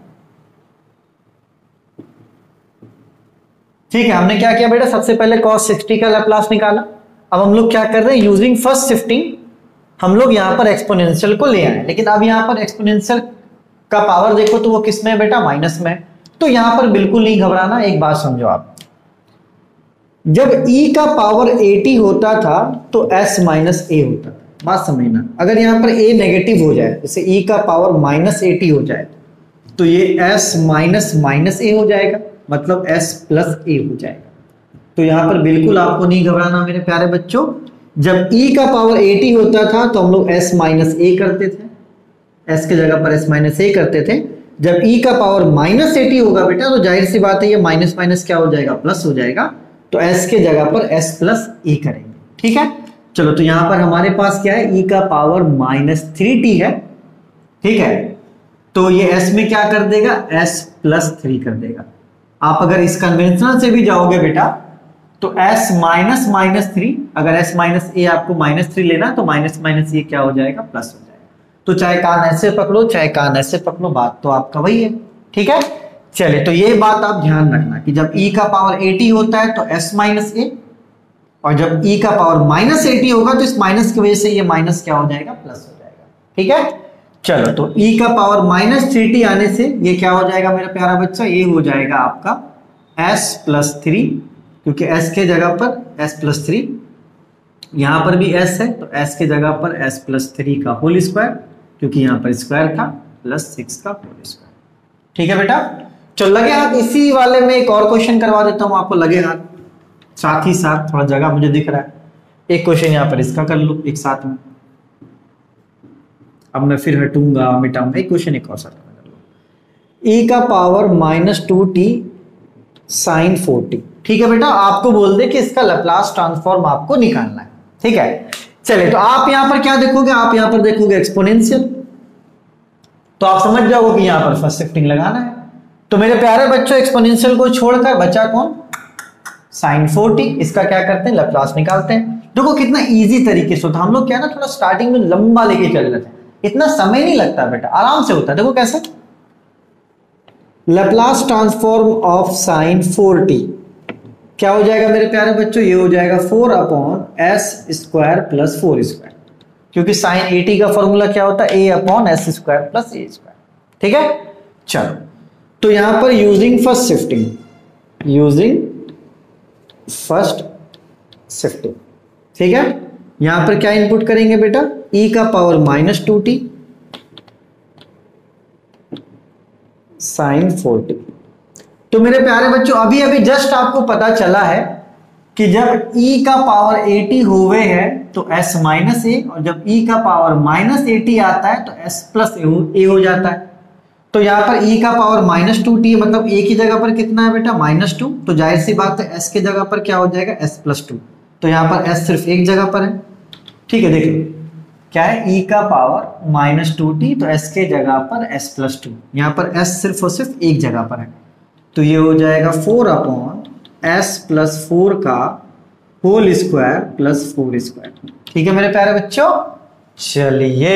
ठीक है, हमने क्या किया बेटा, सबसे पहले cos 60 का लैप्लास निकाला। अब हम लोग क्या कर रहे हैं, यूजिंग फर्स्ट शिफ्टिंग हम लोग यहां पर एक्सपोनेंशियल को ले आए, लेकिन अब यहां पर एक्सपोनेंशियल का पावर देखो तो वो किस में है बेटा, माइनस में। तो यहां पर बिल्कुल नहीं घबराना, एक बात समझो आप, जब e का पावर 80 होता था तो s माइनस a होता था। बात समझना, अगर यहां पर a नेगेटिव हो जाए, जैसे e का पावर माइनस 80 हो जाए, तो ये s माइनस माइनस a हो जाएगा, मतलब s प्लस a हो जाएगा। तो यहां पर बिल्कुल आपको नहीं घबराना मेरे प्यारे बच्चों। जब e का पावर 80 होता था तो हम लोग s माइनस a करते थे, s के जगह पर s माइनस a करते थे। जब e का पावर माइनस 80 होगा बेटा तो जाहिर सी बात है ये माइनस माइनस क्या हो जाएगा, प्लस हो जाएगा, तो s के जगह पर s प्लस a करेंगे। ठीक है, चलो तो यहां पर हमारे पास क्या है, e का पावर माइनस 3t है। ठीक है, तो ये s में क्या कर देगा, s प्लस 3 कर देगा। आप अगर इस कन्वेंशनल से भी जाओगे बेटा तो s माइनस माइनस 3, अगर s माइनस a आपको माइनस 3 लेना तो माइनस माइनस ये क्या हो जाएगा, प्लस हो जाएगा। तो चाहे कान ऐसे पकड़ो चाहे कान ऐसे पकड़ो, बात तो आपका वही है। ठीक है, चलिए तो ये बात आप ध्यान रखना कि जब e का पावर 80 होता है तो s माइनस a, और जब e का पावर माइनस 80 होगा तो इस माइनस की वजह से ये माइनस क्या हो जाएगा, प्लस हो जाएगा। ठीक है, चलो तो e का पावर माइनस 3t आने से ये क्या हो जाएगा मेरा प्यारा बच्चा, ये हो जाएगा आपका s प्लस 3, क्योंकि s के जगह पर s प्लस 3, यहां पर भी s है तो s के जगह पर s प्लस 3 का होल स्क्वायर, क्योंकि यहां पर स्क्वायर था, प्लस 6 का होल स्क्वायर। ठीक है बेटा, चलो लगे हाथ, इसी वाले में एक और क्वेश्चन करवा देता हूं आपको, लगे हाथ, साथ ही साथ थोड़ा जगह मुझे दिख रहा है, एक क्वेश्चन यहां पर इसका कर लो एक साथ में। अब मैं फिर हटूंगा मिटाऊंगा, एक क्वेश्चन एक और साथ में कर लो, e का power minus 2t sine 4t। ठीक है बेटा, आपको बोल दे कि इसका लैप्लास ट्रांसफॉर्म आपको निकालना है। ठीक है, चलिए तो आप यहां पर क्या देखोगे, आप यहां पर देखोगे एक्सपोनेंशियल, तो आप समझ जाओगे कि यहां पर फर्स्ट शिफ्टिंग लगाना है। तो मेरे प्यारे बच्चों एक्सपोनेंशियल को छोड़कर बचा कौन, साइन 4t, इसका क्या करते हैं, लैप्लास निकालते हैं। देखो कितना इजी तरीके से होता है, हम लोग क्या ना थोड़ा स्टार्टिंग में लंबा लेके चल रहे थे, इतना समय नहीं लगता बेटा, आराम से होता है। देखो कैसे, Laplace transform of sine 4t क्या हो जाएगा मेरे प्यारे बच्चों, ये हो जाएगा 4 upon s square plus 4 square, क्योंकि साइन 80 का फॉर्मूला क्या होता है, a upon s square plus a square. ठीक है, चलो तो यहां पर using first shifting using first shifting. ठीक है, यहां पर क्या इनपुट करेंगे बेटा, e का पावर -2t sin 4t। तो मेरे प्यारे बच्चों अभी अभी जस्ट आपको पता चला है कि जब e का पावर 80 होवे है तो s माइनस ए, और जब e का पावर -80 आता है तो s प्लस ए हो जाता है। तो यहाँ पर e का पावर -2t मतलब a की जगह पर कितना है बेटा, -2, तो जाहिर सी बात है s की जगह पर क्या हो जाएगा, s+2। तो यहाँ पर s सिर्फ एक जगह पर है। ठीक है, देखो क्या है, e का पावर -2t तो s के जगह पर s+2, यहाँ पर s सिर्फ और सिर्फ एक जगह पर है। तो ये हो जाएगा 4/s+4 का होल स्क्वायर प्लस 4 स्क्वायर। ठीक है मेरे प्यारे बच्चों, चलिए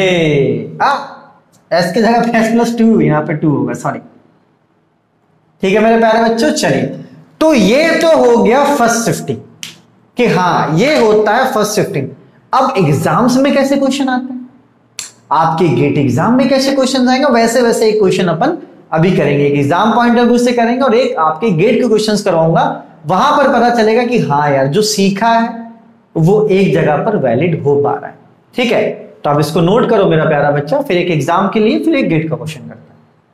s की जगह पे s+2, यहाँ पे 2 होगा, सॉरी। ठीक है मेरे प्यारे बच्चों, चलिए तो ये तो हो गया फर्स्ट शिफ्टिंग कि हाँ ये होता है फर्स्ट शिफ्टिंग। अब एग्जाम्स में कैसे क्वेश्चन आते हैं, आपके गेट एग्जाम में कैसे क्वेश्चन आएंगे, वैसे वैसे एक क्वेश्चन अपन अभी करेंगे, एक एग्जाम पॉइंट ऑफ व्यू से करेंगे और एक आपके गेट के क्वेश्चंस करवाऊंगा। वहां पर पता चलेगा कि हाँ यार जो सीखा है वो एक जगह पर वैलिड हो पा रहा है। ठीक है, तो आप इसको नोट करो मेरा प्यारा बच्चा, फिर एक एग्जाम के लिए फिर एक गेट का क्वेश्चन करते हैं।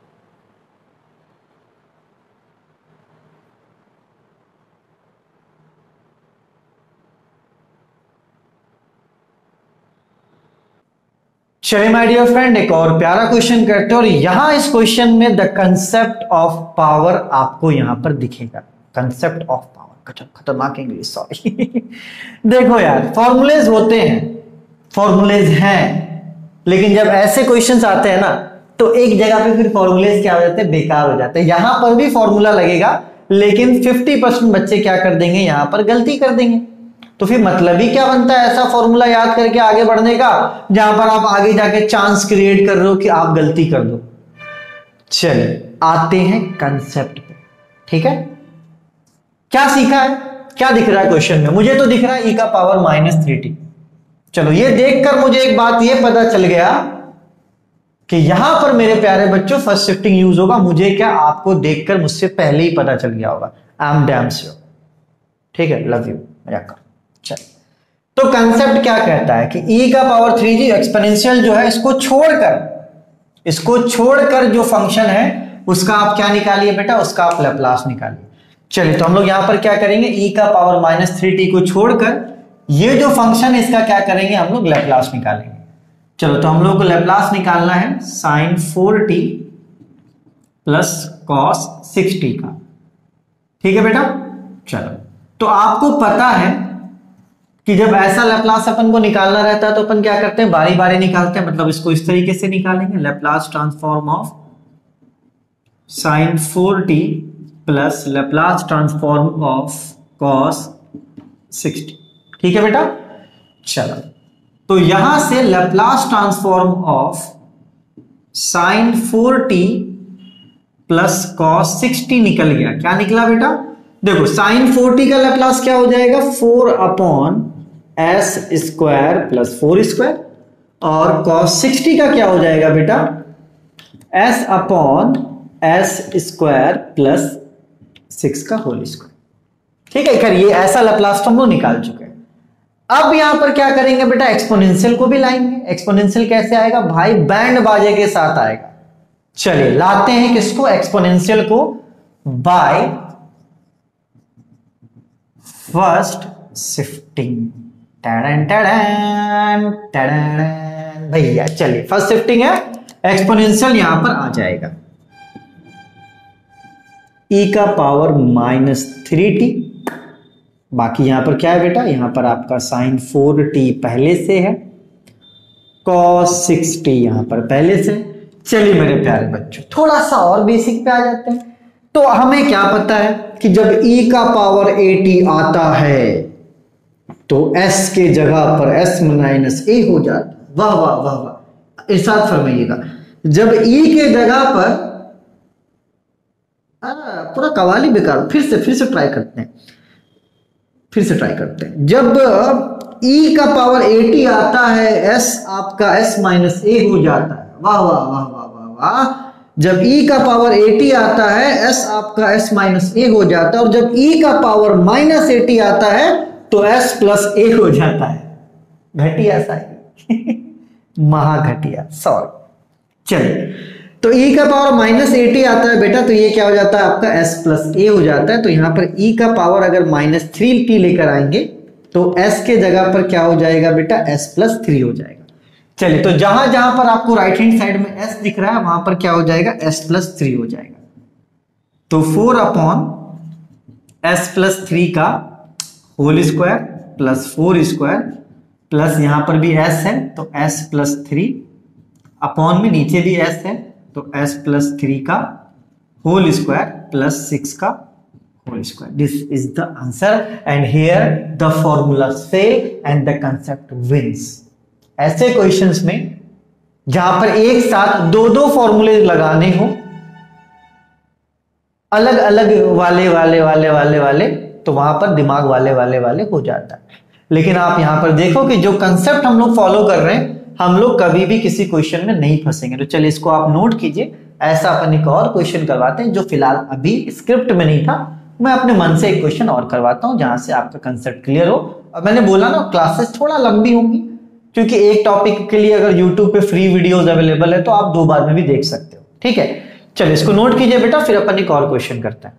चलिए माय डियर फ्रेंड एक और प्यारा क्वेश्चन करते हैं, और यहां इस क्वेश्चन में द कंसेप्ट ऑफ पावर आपको यहां पर दिखेगा। कंसेप्ट ऑफ पावर, खतरनाक इंग्लिश, सॉरी। देखो यार फॉर्मूलेज होते हैं, फॉर्मूलेज हैं, लेकिन जब ऐसे क्वेश्चंस आते हैं ना तो एक जगह पे फिर फॉर्मूलेज क्या हो जाते हैं, बेकार हो जाते हैं। यहां पर भी फॉर्मूला लगेगा लेकिन 50% बच्चे क्या कर देंगे, यहां पर गलती कर देंगे। तो फिर मतलब ही क्या बनता है ऐसा फॉर्मूला याद करके आगे बढ़ने का जहां पर आप आगे जाके चांस क्रिएट कर रहे हो कि आप गलती कर दो। चलिए आते हैं कंसेप्ट पे। ठीक है, क्या सीखा है, क्या दिख रहा है क्वेश्चन में, मुझे तो दिख रहा है e का पावर -3t। चलो ये देखकर मुझे एक बात ये पता चल गया कि यहां पर मेरे प्यारे बच्चों फर्स्ट शिफ्टिंग यूज होगा। मुझे क्या, आपको देखकर मुझसे पहले ही पता चल गया होगा, आई एम डैम श्योर। ठीक है, लव यू, मजाक करो। चल तो कंसेप्ट क्या कहता है कि e का पावर 3g एक्सपोनेंशियल जो है इसको छोड़कर जो फंक्शन है उसका आप क्या निकालिए बेटा, उसका आप लैप्लास निकालिए। चलिए तो हम लोग यहां पर क्या करेंगे, e का पावर -3t को छोड़कर ये जो फंक्शन है इसका क्या करेंगे, हम लोग लैप्लास निकालेंगे। चलो तो हम लोग को लैप्लास निकालना है sin 4t plus cos 6t का। ठीक है बेटा, चलो तो आपको पता है कि जब ऐसा लैप्लास अपन को निकालना रहता है तो अपन क्या करते हैं, बारी बारी निकालते हैं। मतलब इसको इस तरीके से निकालेंगे, Laplace transform of sin 4t plus Laplace transform of cos 6t। ठीक है बेटा, चलो तो यहां से Laplace transform of sin 4t plus cos 6t निकल गया। क्या निकला बेटा, देखो sin 4t का लैप्लास क्या हो जाएगा, 4/s² प्लस 4 स्क्वायर, और cos 6t का क्या हो जाएगा बेटा, s/s² प्लस 6 का होल स्क्वायर। ठीक है, खैर ये ऐसा लैप्लास तो हम लोग निकाल चुके हैं। अब यहां पर क्या करेंगे बेटा, एक्सपोनेंशियल को भी लाएंगे। एक्सपोनेंशियल कैसे आएगा भाई, बैंड बाजे के साथ आएगा। चलिए लाते हैं किसको, एक्सपोनेंशियल को बाय फर्स्ट शिफ्टिंग। भैया चलिए फर्स्ट शिफ्टिंग है, एक्सपोनेंशियल यहां पर आ जाएगा e का पावर -3t। बाकी यहां पर क्या है बेटा, यहां पर आपका sin 4t पहले से है, cos 6t यहां पर पहले से। चलिए मेरे प्यारे बच्चों थोड़ा सा और बेसिक पे आ जाते हैं। तो हमें क्या पता है कि जब e का पावर 80 आता है तो s के जगह पर s-a हो जाता है। वाह वाह वाह वाह, इरशाद फरमाइएगा। जब e के जगह पर पूरा कवाली बेकार, फिर से ट्राई करते हैं, जब e का पावर 80 आता है s आपका s-a हो जाता है। वाह वाह वाह वाह वाह वाह, जब e का पावर 80 आता है s आपका s माइनस ए हो जाता है, और जब e का पावर माइनस 80 आता है तो s प्लस ए हो जाता है। घटिया सा महा घटिया, सॉरी। चलिए, तो e का पावर माइनस 80 आता है बेटा, तो ये क्या हो जाता है आपका s प्लस ए हो जाता है। तो यहां पर e का पावर अगर माइनस 3t लेकर आएंगे तो s के जगह पर क्या हो जाएगा बेटा, s प्लस 3 हो जाएगा। चलिए, तो जहां जहां पर आपको राइट हैंड साइड में s दिख रहा है वहां पर क्या हो जाएगा, s प्लस 3 हो जाएगा। तो 4 अपॉन s प्लस 3 का whole square plus 4 square plus यहां पर भी s है तो s प्लस 3 अपॉन में नीचे भी s है तो s प्लस 3 का होल स्क्वायर प्लस 6 का whole square. This is the answer and here the formula fail and the concept wins. ऐसे क्वेश्चंस में जहां पर एक साथ दो दो फॉर्मूले लगाने हो, अलग अलग वाले वाले वाले वाले वाले, तो वहां पर दिमाग वाले वाले वाले हो जाता है। लेकिन आप यहां पर देखो कि जो कंसेप्ट हम लोग फॉलो कर रहे हैं, हम लोग कभी भी किसी क्वेश्चन में नहीं फंसेंगे। तो चलिए, इसको आप नोट कीजिए। ऐसा अपन एक और क्वेश्चन करवाते हैं जो फिलहाल अभी स्क्रिप्ट में नहीं था, मैं अपने मन से एक क्वेश्चन और करवाता हूं जहां से आपका कंसेप्ट क्लियर हो। और मैंने बोला ना, क्लासेस थोड़ा लंबी होंगी क्योंकि एक टॉपिक के लिए अगर यूट्यूब पे फ्री वीडियोस अवेलेबल है तो आप 2 बार में भी देख सकते हो। ठीक है, चलिए इसको नोट कीजिए बेटा, फिर अपन एक और क्वेश्चन करते हैं।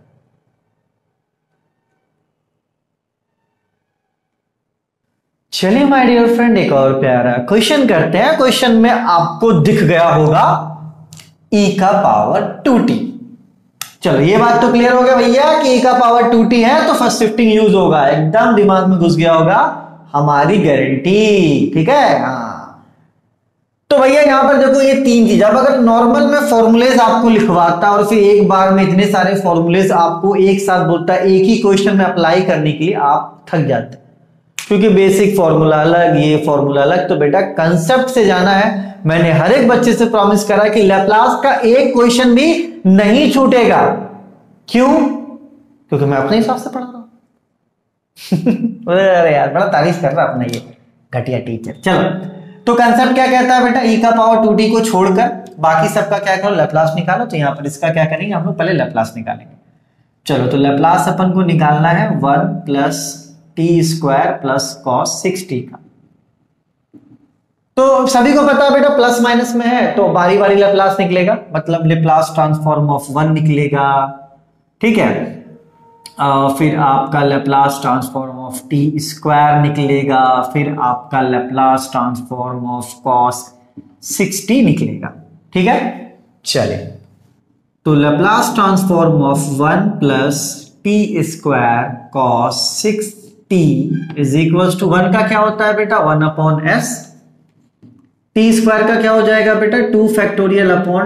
चलिए माय डियर फ्रेंड, एक और प्यारा क्वेश्चन करते हैं। क्वेश्चन में आपको दिख गया होगा e का पावर 2t। चलो, ये बात तो क्लियर हो गया भैया कि e का पावर 2t है तो फर्स्ट शिफ्टिंग यूज होगा। एकदम दिमाग में घुस गया होगा, हमारी गारंटी। ठीक है, हाँ। तो भैया यहां पर देखो, ये 3 चीज, अब अगर नॉर्मल में फॉर्मूलेज आपको लिखवाता और फिर एक बार में इतने सारे फॉर्मूलेज आपको एक साथ बोलता है एक ही क्वेश्चन में अप्लाई करने के लिए, आप थक जाते हैं क्योंकि बेसिक फॉर्मूला अलग, ये फॉर्मूला अलग। तो बेटा कंसेप्ट से जाना है। मैंने हर एक बच्चे से प्रॉमिस करा कि लैप्लास का एक क्वेश्चन भी नहीं छूटेगा। क्यों? क्योंकि मैं अपने हिसाब से पढ़ा रहा हूं। अरे यार, बड़ा तारीफ कर रहा अपना ये घटिया टीचर। चलो, तो कंसेप्ट क्या कहता है बेटा, e का पावर 2t को छोड़कर बाकी सबका क्या करो, लैप्लास निकालो। तो यहां पर इसका क्या करेंगे हम लोग, पहले लैप्लास निकालेंगे। चलो, तो लैप्लास अपन को निकालना है 1 plus t square plus cos 6t का। तो सभी को पता है बेटा प्लस माइनस में है तो बारी बारी लैप्लास निकलेगा, मतलब लैप्लास ट्रांसफॉर्म ऑफ 1 निकलेगा। ठीक है, फिर आपका Laplace transform of t square निकलेगा, फिर आपका Laplace transform of cos 6t निकलेगा। ठीक है, चलिए, तो Laplace transform of 1 plus t square cos 6t is equal to 1 का क्या होता है बेटा, 1 अपॉन s। टी स्क्वायर का क्या हो जाएगा बेटा, 2 फैक्टोरियल अपॉन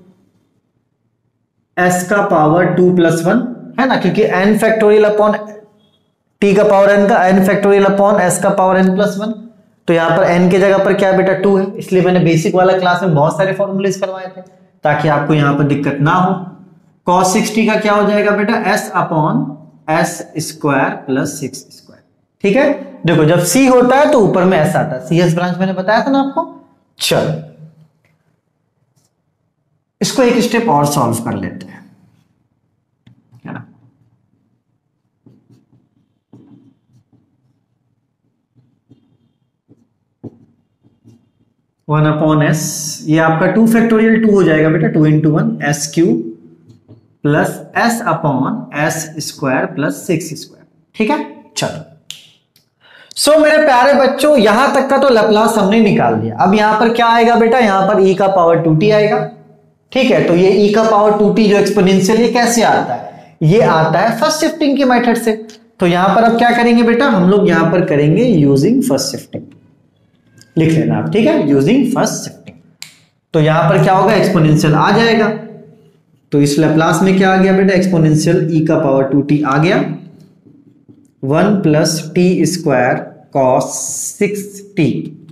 s का पावर 2 प्लस 1 है ना, क्योंकि n फैक्टोरियल अपॉन t का पावर n का n फैक्टोरियल अपॉन s का पावर n प्लस 1। तो यहां पर n की जगह पर क्या है बेटा, 2 है। इसलिए मैंने बेसिक वाला क्लास में बहुत सारे फॉर्मूलेज करवाए थे ताकि आपको यहां पर दिक्कत ना हो। cos 6t का क्या हो जाएगा बेटा, s upon s square plus 6 square. ठीक है, देखो जब c होता है तो ऊपर में s आता है, cs ब्रांच मैंने बताया था ना आपको। चलो, इसको एक स्टेप और सॉल्व कर लेते हैं, है ना। वन अपॉन एस, ये आपका 2 फैक्टोरियल 2 हो जाएगा बेटा, 2 into 1 s cube plus s upon s square plus 6 square. ठीक है, चलो। सो मेरे प्यारे बच्चों, यहां तक का तो लैप्लास हमने निकाल दिया। अब यहां पर क्या आएगा बेटा, यहां पर e का पावर 2t आएगा। ठीक है, तो ये e का पावर 2t जो एक्सपोनेंशियल, ये कैसे आता है, ये आता है फर्स्ट शिफ्टिंग की मेथड से। तो यहां पर अब क्या करेंगे बेटा, हम लोग यहां पर करेंगे यूजिंग फर्स्ट शिफ्टिंग। लिख लेना आप, ठीक है, यूजिंग फर्स्ट शिफ्टिंग। तो यहां पर क्या होगा, एक्सपोनेंशियल आ जाएगा। तो इस लैप्लास में क्या आ गया बेटा, एक्सपोनेंशियल e का पावर 2t आ गया, 1 plus t square cos 6t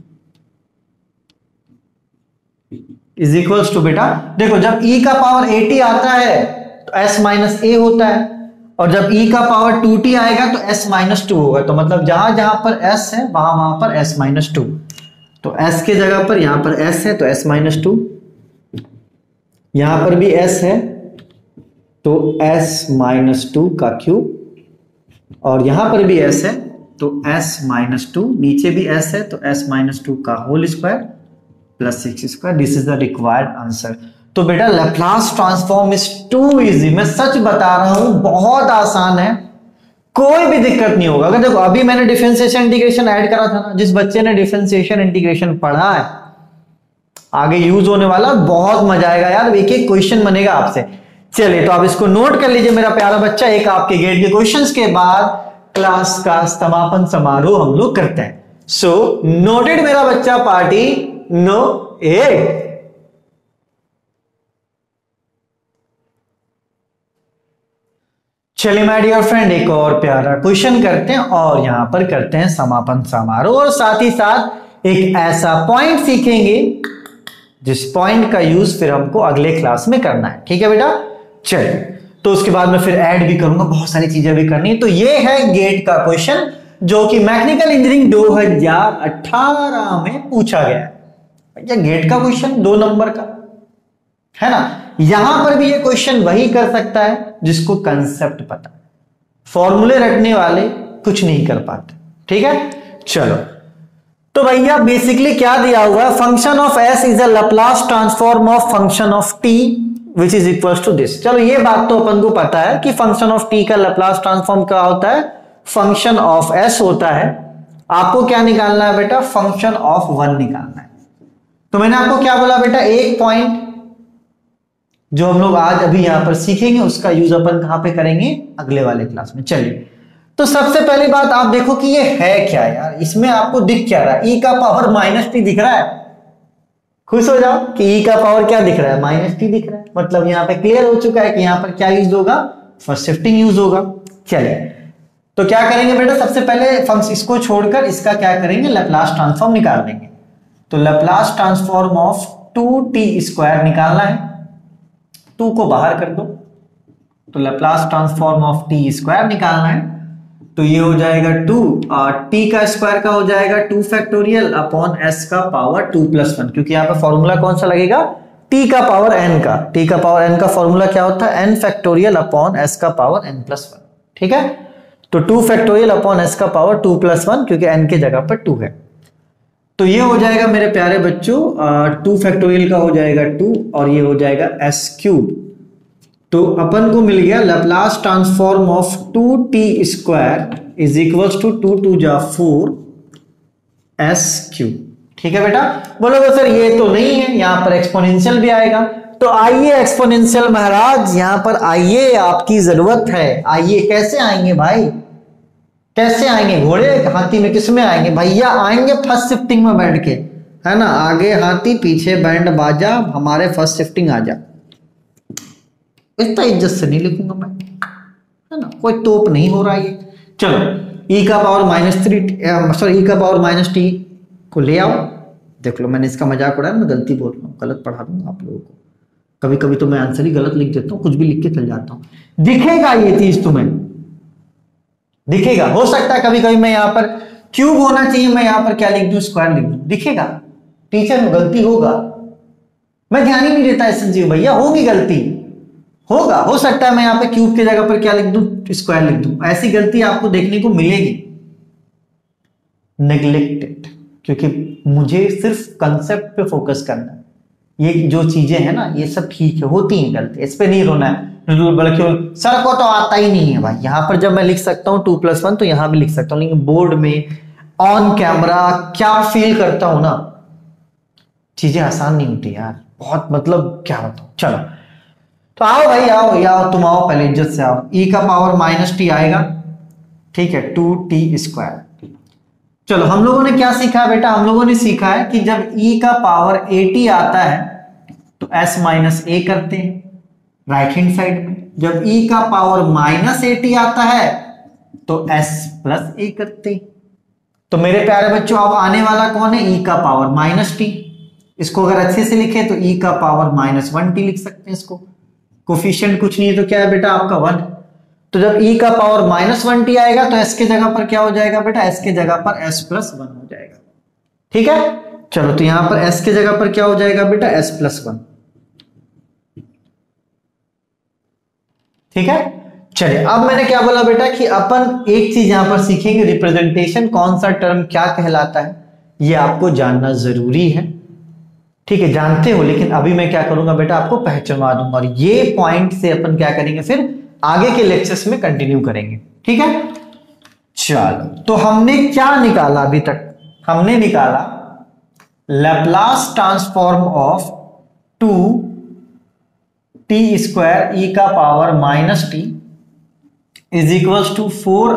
is equals to बेटा, देखो जब e का पावर 80 आता है तो s माइनस a होता है, और जब e का पावर 2t आएगा तो s माइनस 2 होगा। तो मतलब जहां जहां पर s है वहां वहां पर s माइनस 2। तो s के जगह पर यहां पर s है तो s माइनस 2, यहां पर भी s है तो s-2 का क्यूब और यहां पर भी s है तो s-2, नीचे भी s है तो s-2 का whole square plus 6 square. This is the required answer. तो बेटा Laplace transform is too easy, मैं सच बता रहा हूं, बहुत आसान है, कोई भी दिक्कत नहीं होगा। अगर देखो अभी मैंने डिफरेंशिएशन इंटीग्रेशन ऐड करा था ना, जिस बच्चे ने डिफरेंशिएशन इंटीग्रेशन पढ़ा है आगे यूज होने वाला, बहुत मजा आएगा यार, एक एक क्वेश्चन बनेगा आपसे। चलिए तो आप इसको नोट कर लीजिए मेरा प्यारा बच्चा, एक आपके गेट के क्वेश्चंस के बाद क्लास का समापन समारोह हम लोग करते हैं। सो नोटेड मेरा बच्चा, पार्टी नो 8। चलिए माय डियर फ्रेंड एक और प्यारा क्वेश्चन करते हैं और यहां पर करते हैं समापन समारोह और साथ ही साथ एक ऐसा पॉइंट सीखेंगे जिस पॉइंट का यूज फिर हमको अगले क्लास में करना है। ठीक है बेटा, चलिए तो उसके बाद मैं फिर ऐड भी करूंगा, बहुत सारी चीजें भी करनी है। तो ये है गेट का क्वेश्चन जो कि मैकेनिकल इंजीनियरिंग 2018 में पूछा गया है। भैया गेट का क्वेश्चन 2 नंबर का है ना, यहां पर भी ये क्वेश्चन वही कर सकता है जिसको कंसेप्ट पता है, फॉर्मूले रटने वाले कुछ नहीं कर पाते। ठीक है, चलो तो भैया बेसिकली क्या दिया हुआ है, function of s is a Laplace transform of function of t which is equal to this. चलो ये बात तो अपन को पता है कि फंक्शन ऑफ टी का लैप्लास ट्रांसफॉर्म क्या होता है, फंक्शन ऑफ एस होता है। आपको क्या निकालना है बेटा, फंक्शन ऑफ 1 निकालना है। तो मैंने आपको क्या बोला बेटा, एक पॉइंट जो हम लोग आज अभी यहां पर सीखेंगे उसका यूज अपन कहां पे करेंगे, अगले वाले क्लास में। चलिए तो सबसे पहली बात आप देखो कि ये है क्या यार, इसमें आपको दिख क्या रहा है, e का पावर -t दिख रहा है। खुश हो जाओ कि e का पावर क्या दिख रहा है, -t दिख रहा है। मतलब यहां पे क्लियर हो चुका है कि यहां पर क्या यूज होगा, फर्स्ट शिफ्टिंग यूज होगा। चलिए तो क्या करेंगे बेटा, सबसे पहले फंक्शन इसको छोड़कर इसका क्या करेंगे, लैप्लास ट्रांसफॉर्म निकाल देंगे। तो लैप्लास ट्रांसफॉर्म ऑफ 2t² निकालना है, 2 को बाहर कर दो तो लैप्लास ट्रांसफॉर्म ऑफ t² निकालना है। तो ये हो जाएगा 2 और t का स्क्वायर का हो जाएगा 2 फैक्टोरियल अपॉन s का पावर 2+1, क्योंकि यहां पे फॉर्मूला कौन सा लगेगा, t का पावर n का। t का पावर n का फॉर्मूला क्या होता है, n फैक्टोरियल अपॉन s का पावर n+1। ठीक है, तो 2 फैक्टोरियल अपॉन s का पावर 2+1, क्योंकि n की जगह पर 2 है। तो ये हो जाएगा मेरे प्यारे बच्चों 2 फैक्टोरियल का हो जाएगा 2 और ये हो जाएगा s³। तो अपन को मिल गया Laplace transform of 2t² is equals to 2 2 जा 4 s³। ठीक है बेटा, बोलोगे सर ये तो नहीं है, यहां पर एक्सपोनेंशियल भी आएगा। तो आइए एक्सपोनेंशियल महाराज, यहां पर आइए, आपकी जरूरत है। आइए, कैसे आएंगे भाई, कैसे आएंगे, घोड़े हाथी में किस में आएंगे भैया, आएंगे फर्स्ट शिफ्टिंग में बैठ के, है ना, आगे हाथी पीछे बैंड बाजा, हमारे फर्स्ट शिफ्टिंग आ जा। इतना इज्जत से नहीं लिखूंगा मैं, है ना, कोई तोप नहीं हो रहा ये। चलो e का पावर -3 सॉरी e का पावर -t को ले आओ। देख लो मैंने इसका मजाक उड़ाया, मैं गलती बोल रहा हूँ, गलत पढ़ा दूंगा आप लोगों को। कभी कभी तो मैं आंसर ही गलत लिख देता हूँ, कुछ भी लिख के चल जाता हूँ। दिखेगा ये चीज तुम्हें, दिखेगा। हो सकता है कभी कभी मैं यहाँ पर क्यूब होना चाहिए, मैं यहाँ पर क्या लिख दूं, स्क्वायर लिख दूं, दिखेगा। टीचर में गलती होगा, मैं ध्यान ही नहीं देता एसएनजी भैया, होगी गलती, होगा, हो सकता है मैं यहाँ पे क्यूब की जगह पर क्या लिख दूं, स्क्वायर लिख दूं। ऐसी गलती आपको देखने को मिलेगी। नेग्लेक्टेड, क्योंकि मुझे सिर्फ कंसेप्ट पे फोकस करना है। ये जो चीजें हैं ना, ये सब ठीक है, होती हैं गलती, इस पे नहीं रोना है। बल्कि सर को तो आता ही नहीं है भाई, यहां पर जब मैं लिख सकता हूं 2+1 तो यहां भी लिख सकता हूं, लेकिन बोर्ड में ऑन कैमरा क्या फील करता हूं ना, चीजें आसान नहीं होती यार, बहुत मतलब क्या बताऊं। चलो तो आओ भाई, आओ तुम आओ, पहले इज्जत से आओ। e का पावर -t आएगा, ठीक है, 2t²। चलो हम लोगों ने क्या सीखा बेटा, हम लोगों ने सीखा है कि जब e का पावर 80 आता है तो s-a करते हैं राइट हैंड साइड में। जब e का पावर -80 आता है तो s+a करते हैं। तो मेरे प्यारे बच्चों अब आने वाला कौन है, e का पावर -t। इसको अगर अच्छे से लिखे तो e का पावर -1t लिख सकते हैं इसको। कोफिशिएंट कुछ नहीं है तो क्या है बेटा आपका 1। तो जब e का पावर -1t आएगा तो s के जगह पर क्या हो जाएगा बेटा, s के जगह पर s+1 हो जाएगा। ठीक है, चलो तो यहां पर s के जगह पर क्या हो जाएगा बेटा, s+1। ठीक है, चलिए अब मैंने क्या बोला बेटा कि अपन एक चीज यहां पर सीखेंगे, रिप्रेजेंटेशन कौन सा टर्म क्या कहलाता है ये आपको जानना जरूरी है। ठीक है, जानते हो, लेकिन अभी मैं क्या करूंगा बेटा आपको पहचानवा दूंगा और ये पॉइंट से अपन क्या करेंगे फिर आगे के लेक्चर्स में कंटिन्यू करेंगे। ठीक है, चलो तो हमने क्या निकाला अभी तक, हमने निकाला Laplace transform of 2t² e का power -t is equals to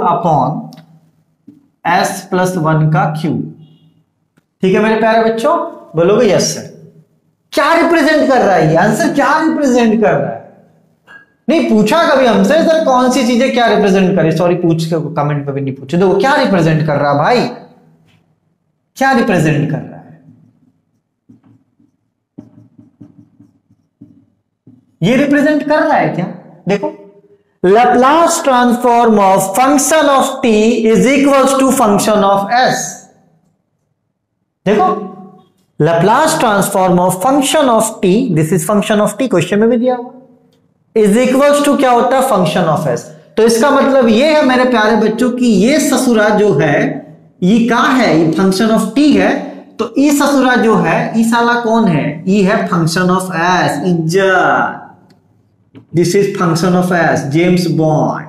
4/s+1 का क्यूब। ठीक है मेरे प्यारे बच्चों, बोलोगे यस सर। क्या रिप्रेजेंट कर रहा है ये आंसर, क्या रिप्रेजेंट कर रहा है? नहीं पूछा कभी हमसे सर कौन सी चीजें क्या रिप्रेजेंट करे, सॉरी पूछ के कमेंट पे भी नहीं पूछे। देखो क्या रिप्रेजेंट कर रहा है भाई, क्या रिप्रेजेंट कर रहा है? ये रिप्रेजेंट कर रहा है क्या? देखो Laplace transform of function of t is equals to function of s। देखो Laplace transform of function of t, this is function of t, question में भी दिया हुआ, इज इक्वल्स टू क्या होता है फंक्शन ऑफ s। तो इसका मतलब ये है मेरे प्यारे बच्चों कि ये ससुरा जो है ये क्या है, ये फंक्शन ऑफ t है, तो ई ससुरा जो है ई साला कौन है, ई है फंक्शन ऑफ s। इज्जत, this is function of s, James Bond.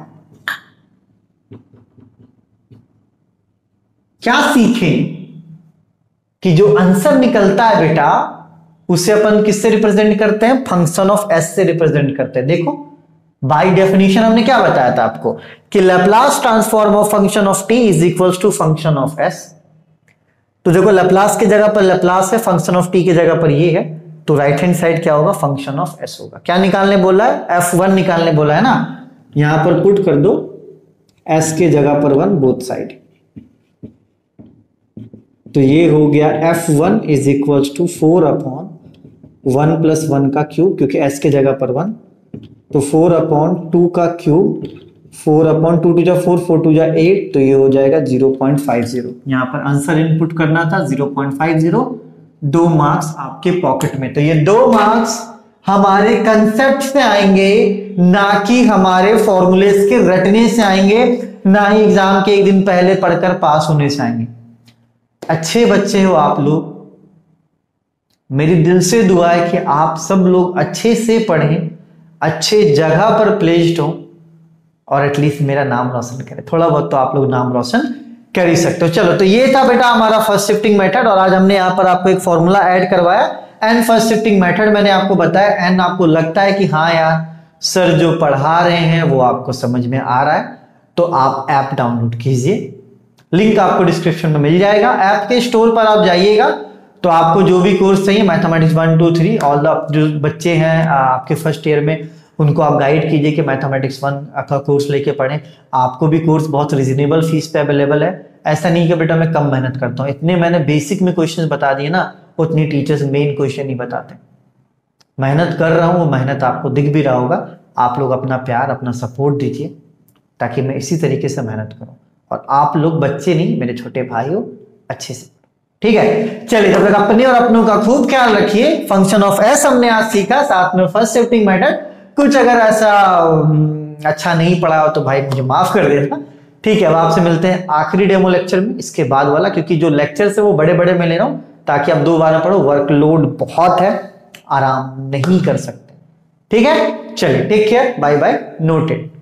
क्या सीखें कि जो आंसर निकलता है बेटा उसे अपन किससे रिप्रेजेंट करते हैं, फंक्शन ऑफ s से रिप्रेजेंट करते हैं। देखो बाय डेफिनेशन हमने क्या बताया था आपको कि Laplace transform of function of t is equals to function of s। तो देखो लैपलास की जगह पर लैपलास है, फंक्शन ऑफ t की जगह पर ये है, तो राइट हैंड साइड क्या होगा, फंक्शन ऑफ s होगा। क्या निकालने बोला है, f1 निकालने बोला है ना, यहां पर पुट कर दो s के जगह पर 1 बोथ साइड, तो ये हो गया f1 इज इक्वल्स टू 4/1+1 का क्यूब, क्योंकि s के जगह पर 1, तो 4/2 का क्यूब, 4/2 2 जा 4 4 2 जा 8, तो ये हो जाएगा 0.50। यहां पर आंसर इनपुट करना था 0.50, 2 मार्क्स आपके पॉकेट में। तो ये 2 मार्क्स हमारे कंसेप्ट से आएंगे, ना कि हमारे फॉर्मूलेस के रटने से आएंगे, ना ही एग्जाम के एक दिन पहले पढ़कर पास होने से आएंगे। अच्छे बच्चे हो आप लोग, मेरी दिल से दुआ है कि आप सब लोग अच्छे से पढ़ें, अच्छे जगह पर प्लेस्ड हो और एटलीस्ट मेरा नाम रोशन करें। थोड़ा बहुत तो आप लोग नाम रोशन कर ही सकते हो। चलो तो ये था बेटा हमारा फर्स्ट शिफ्टिंग मेथड, और आज हमने यहां पर आपको एक फॉर्मूला ऐड करवाया एन फर्स्ट शिफ्टिंग मेथड। मैंने आपको बताया एन आपको लगता है कि हाँ यार सर जो पढ़ा रहे हैं वो आपको समझ में आ रहा है, तो आप ऐप डाउनलोड कीजिए, लिंक आपको डिस्क्रिप्शन में मिल जाएगा। ऐप के स्टोर पर आप जाइएगा तो आपको जो भी कोर्स चाहिए मैथमेटिक्स 1 2 3 ऑल द जो बच्चे हैं आपके फर्स्ट ईयर में उनको आप गाइड कीजिए कि मैथमेटिक्स 1 का कोर्स लेके पढ़ें। आपको भी कोर्स बहुत रिजनेबल फीस पे अवेलेबल है। ऐसा नहीं कि बेटा मैं कम मेहनत करता हूँ, इतने मैंने बेसिक में क्वेश्चन बता दिए ना, उतनी टीचर्स मेन क्वेश्चन नहीं बताते। मेहनत कर रहा हूँ, वो मेहनत आपको दिख भी रहा होगा। आप लोग अपना प्यार अपना सपोर्ट दीजिए ताकि मैं इसी तरीके से मेहनत करूँ, और आप लोग बच्चे नहीं मेरे छोटे भाई हो, अच्छे से। ठीक है, चलिए तब तक अपने और अपनों का खूब ख्याल रखिए। फंक्शन ऑफ एस हमने आज सीखा, साथ में फर्स्ट शिफ्टिंग मेथड। कुछ अगर ऐसा अच्छा नहीं पढ़ा हो तो भाई मुझे माफ कर देना। ठीक है, अब आपसे मिलते हैं आखिरी डेमो लेक्चर में, इसके बाद वाला, क्योंकि जो लेक्चर है वो बड़े बड़े में ले रहा हूं ताकि अब 2 बार ना पढ़ो, वर्कलोड बहुत है, आराम नहीं कर सकते। ठीक है, चलिए take care, bye bye, noted.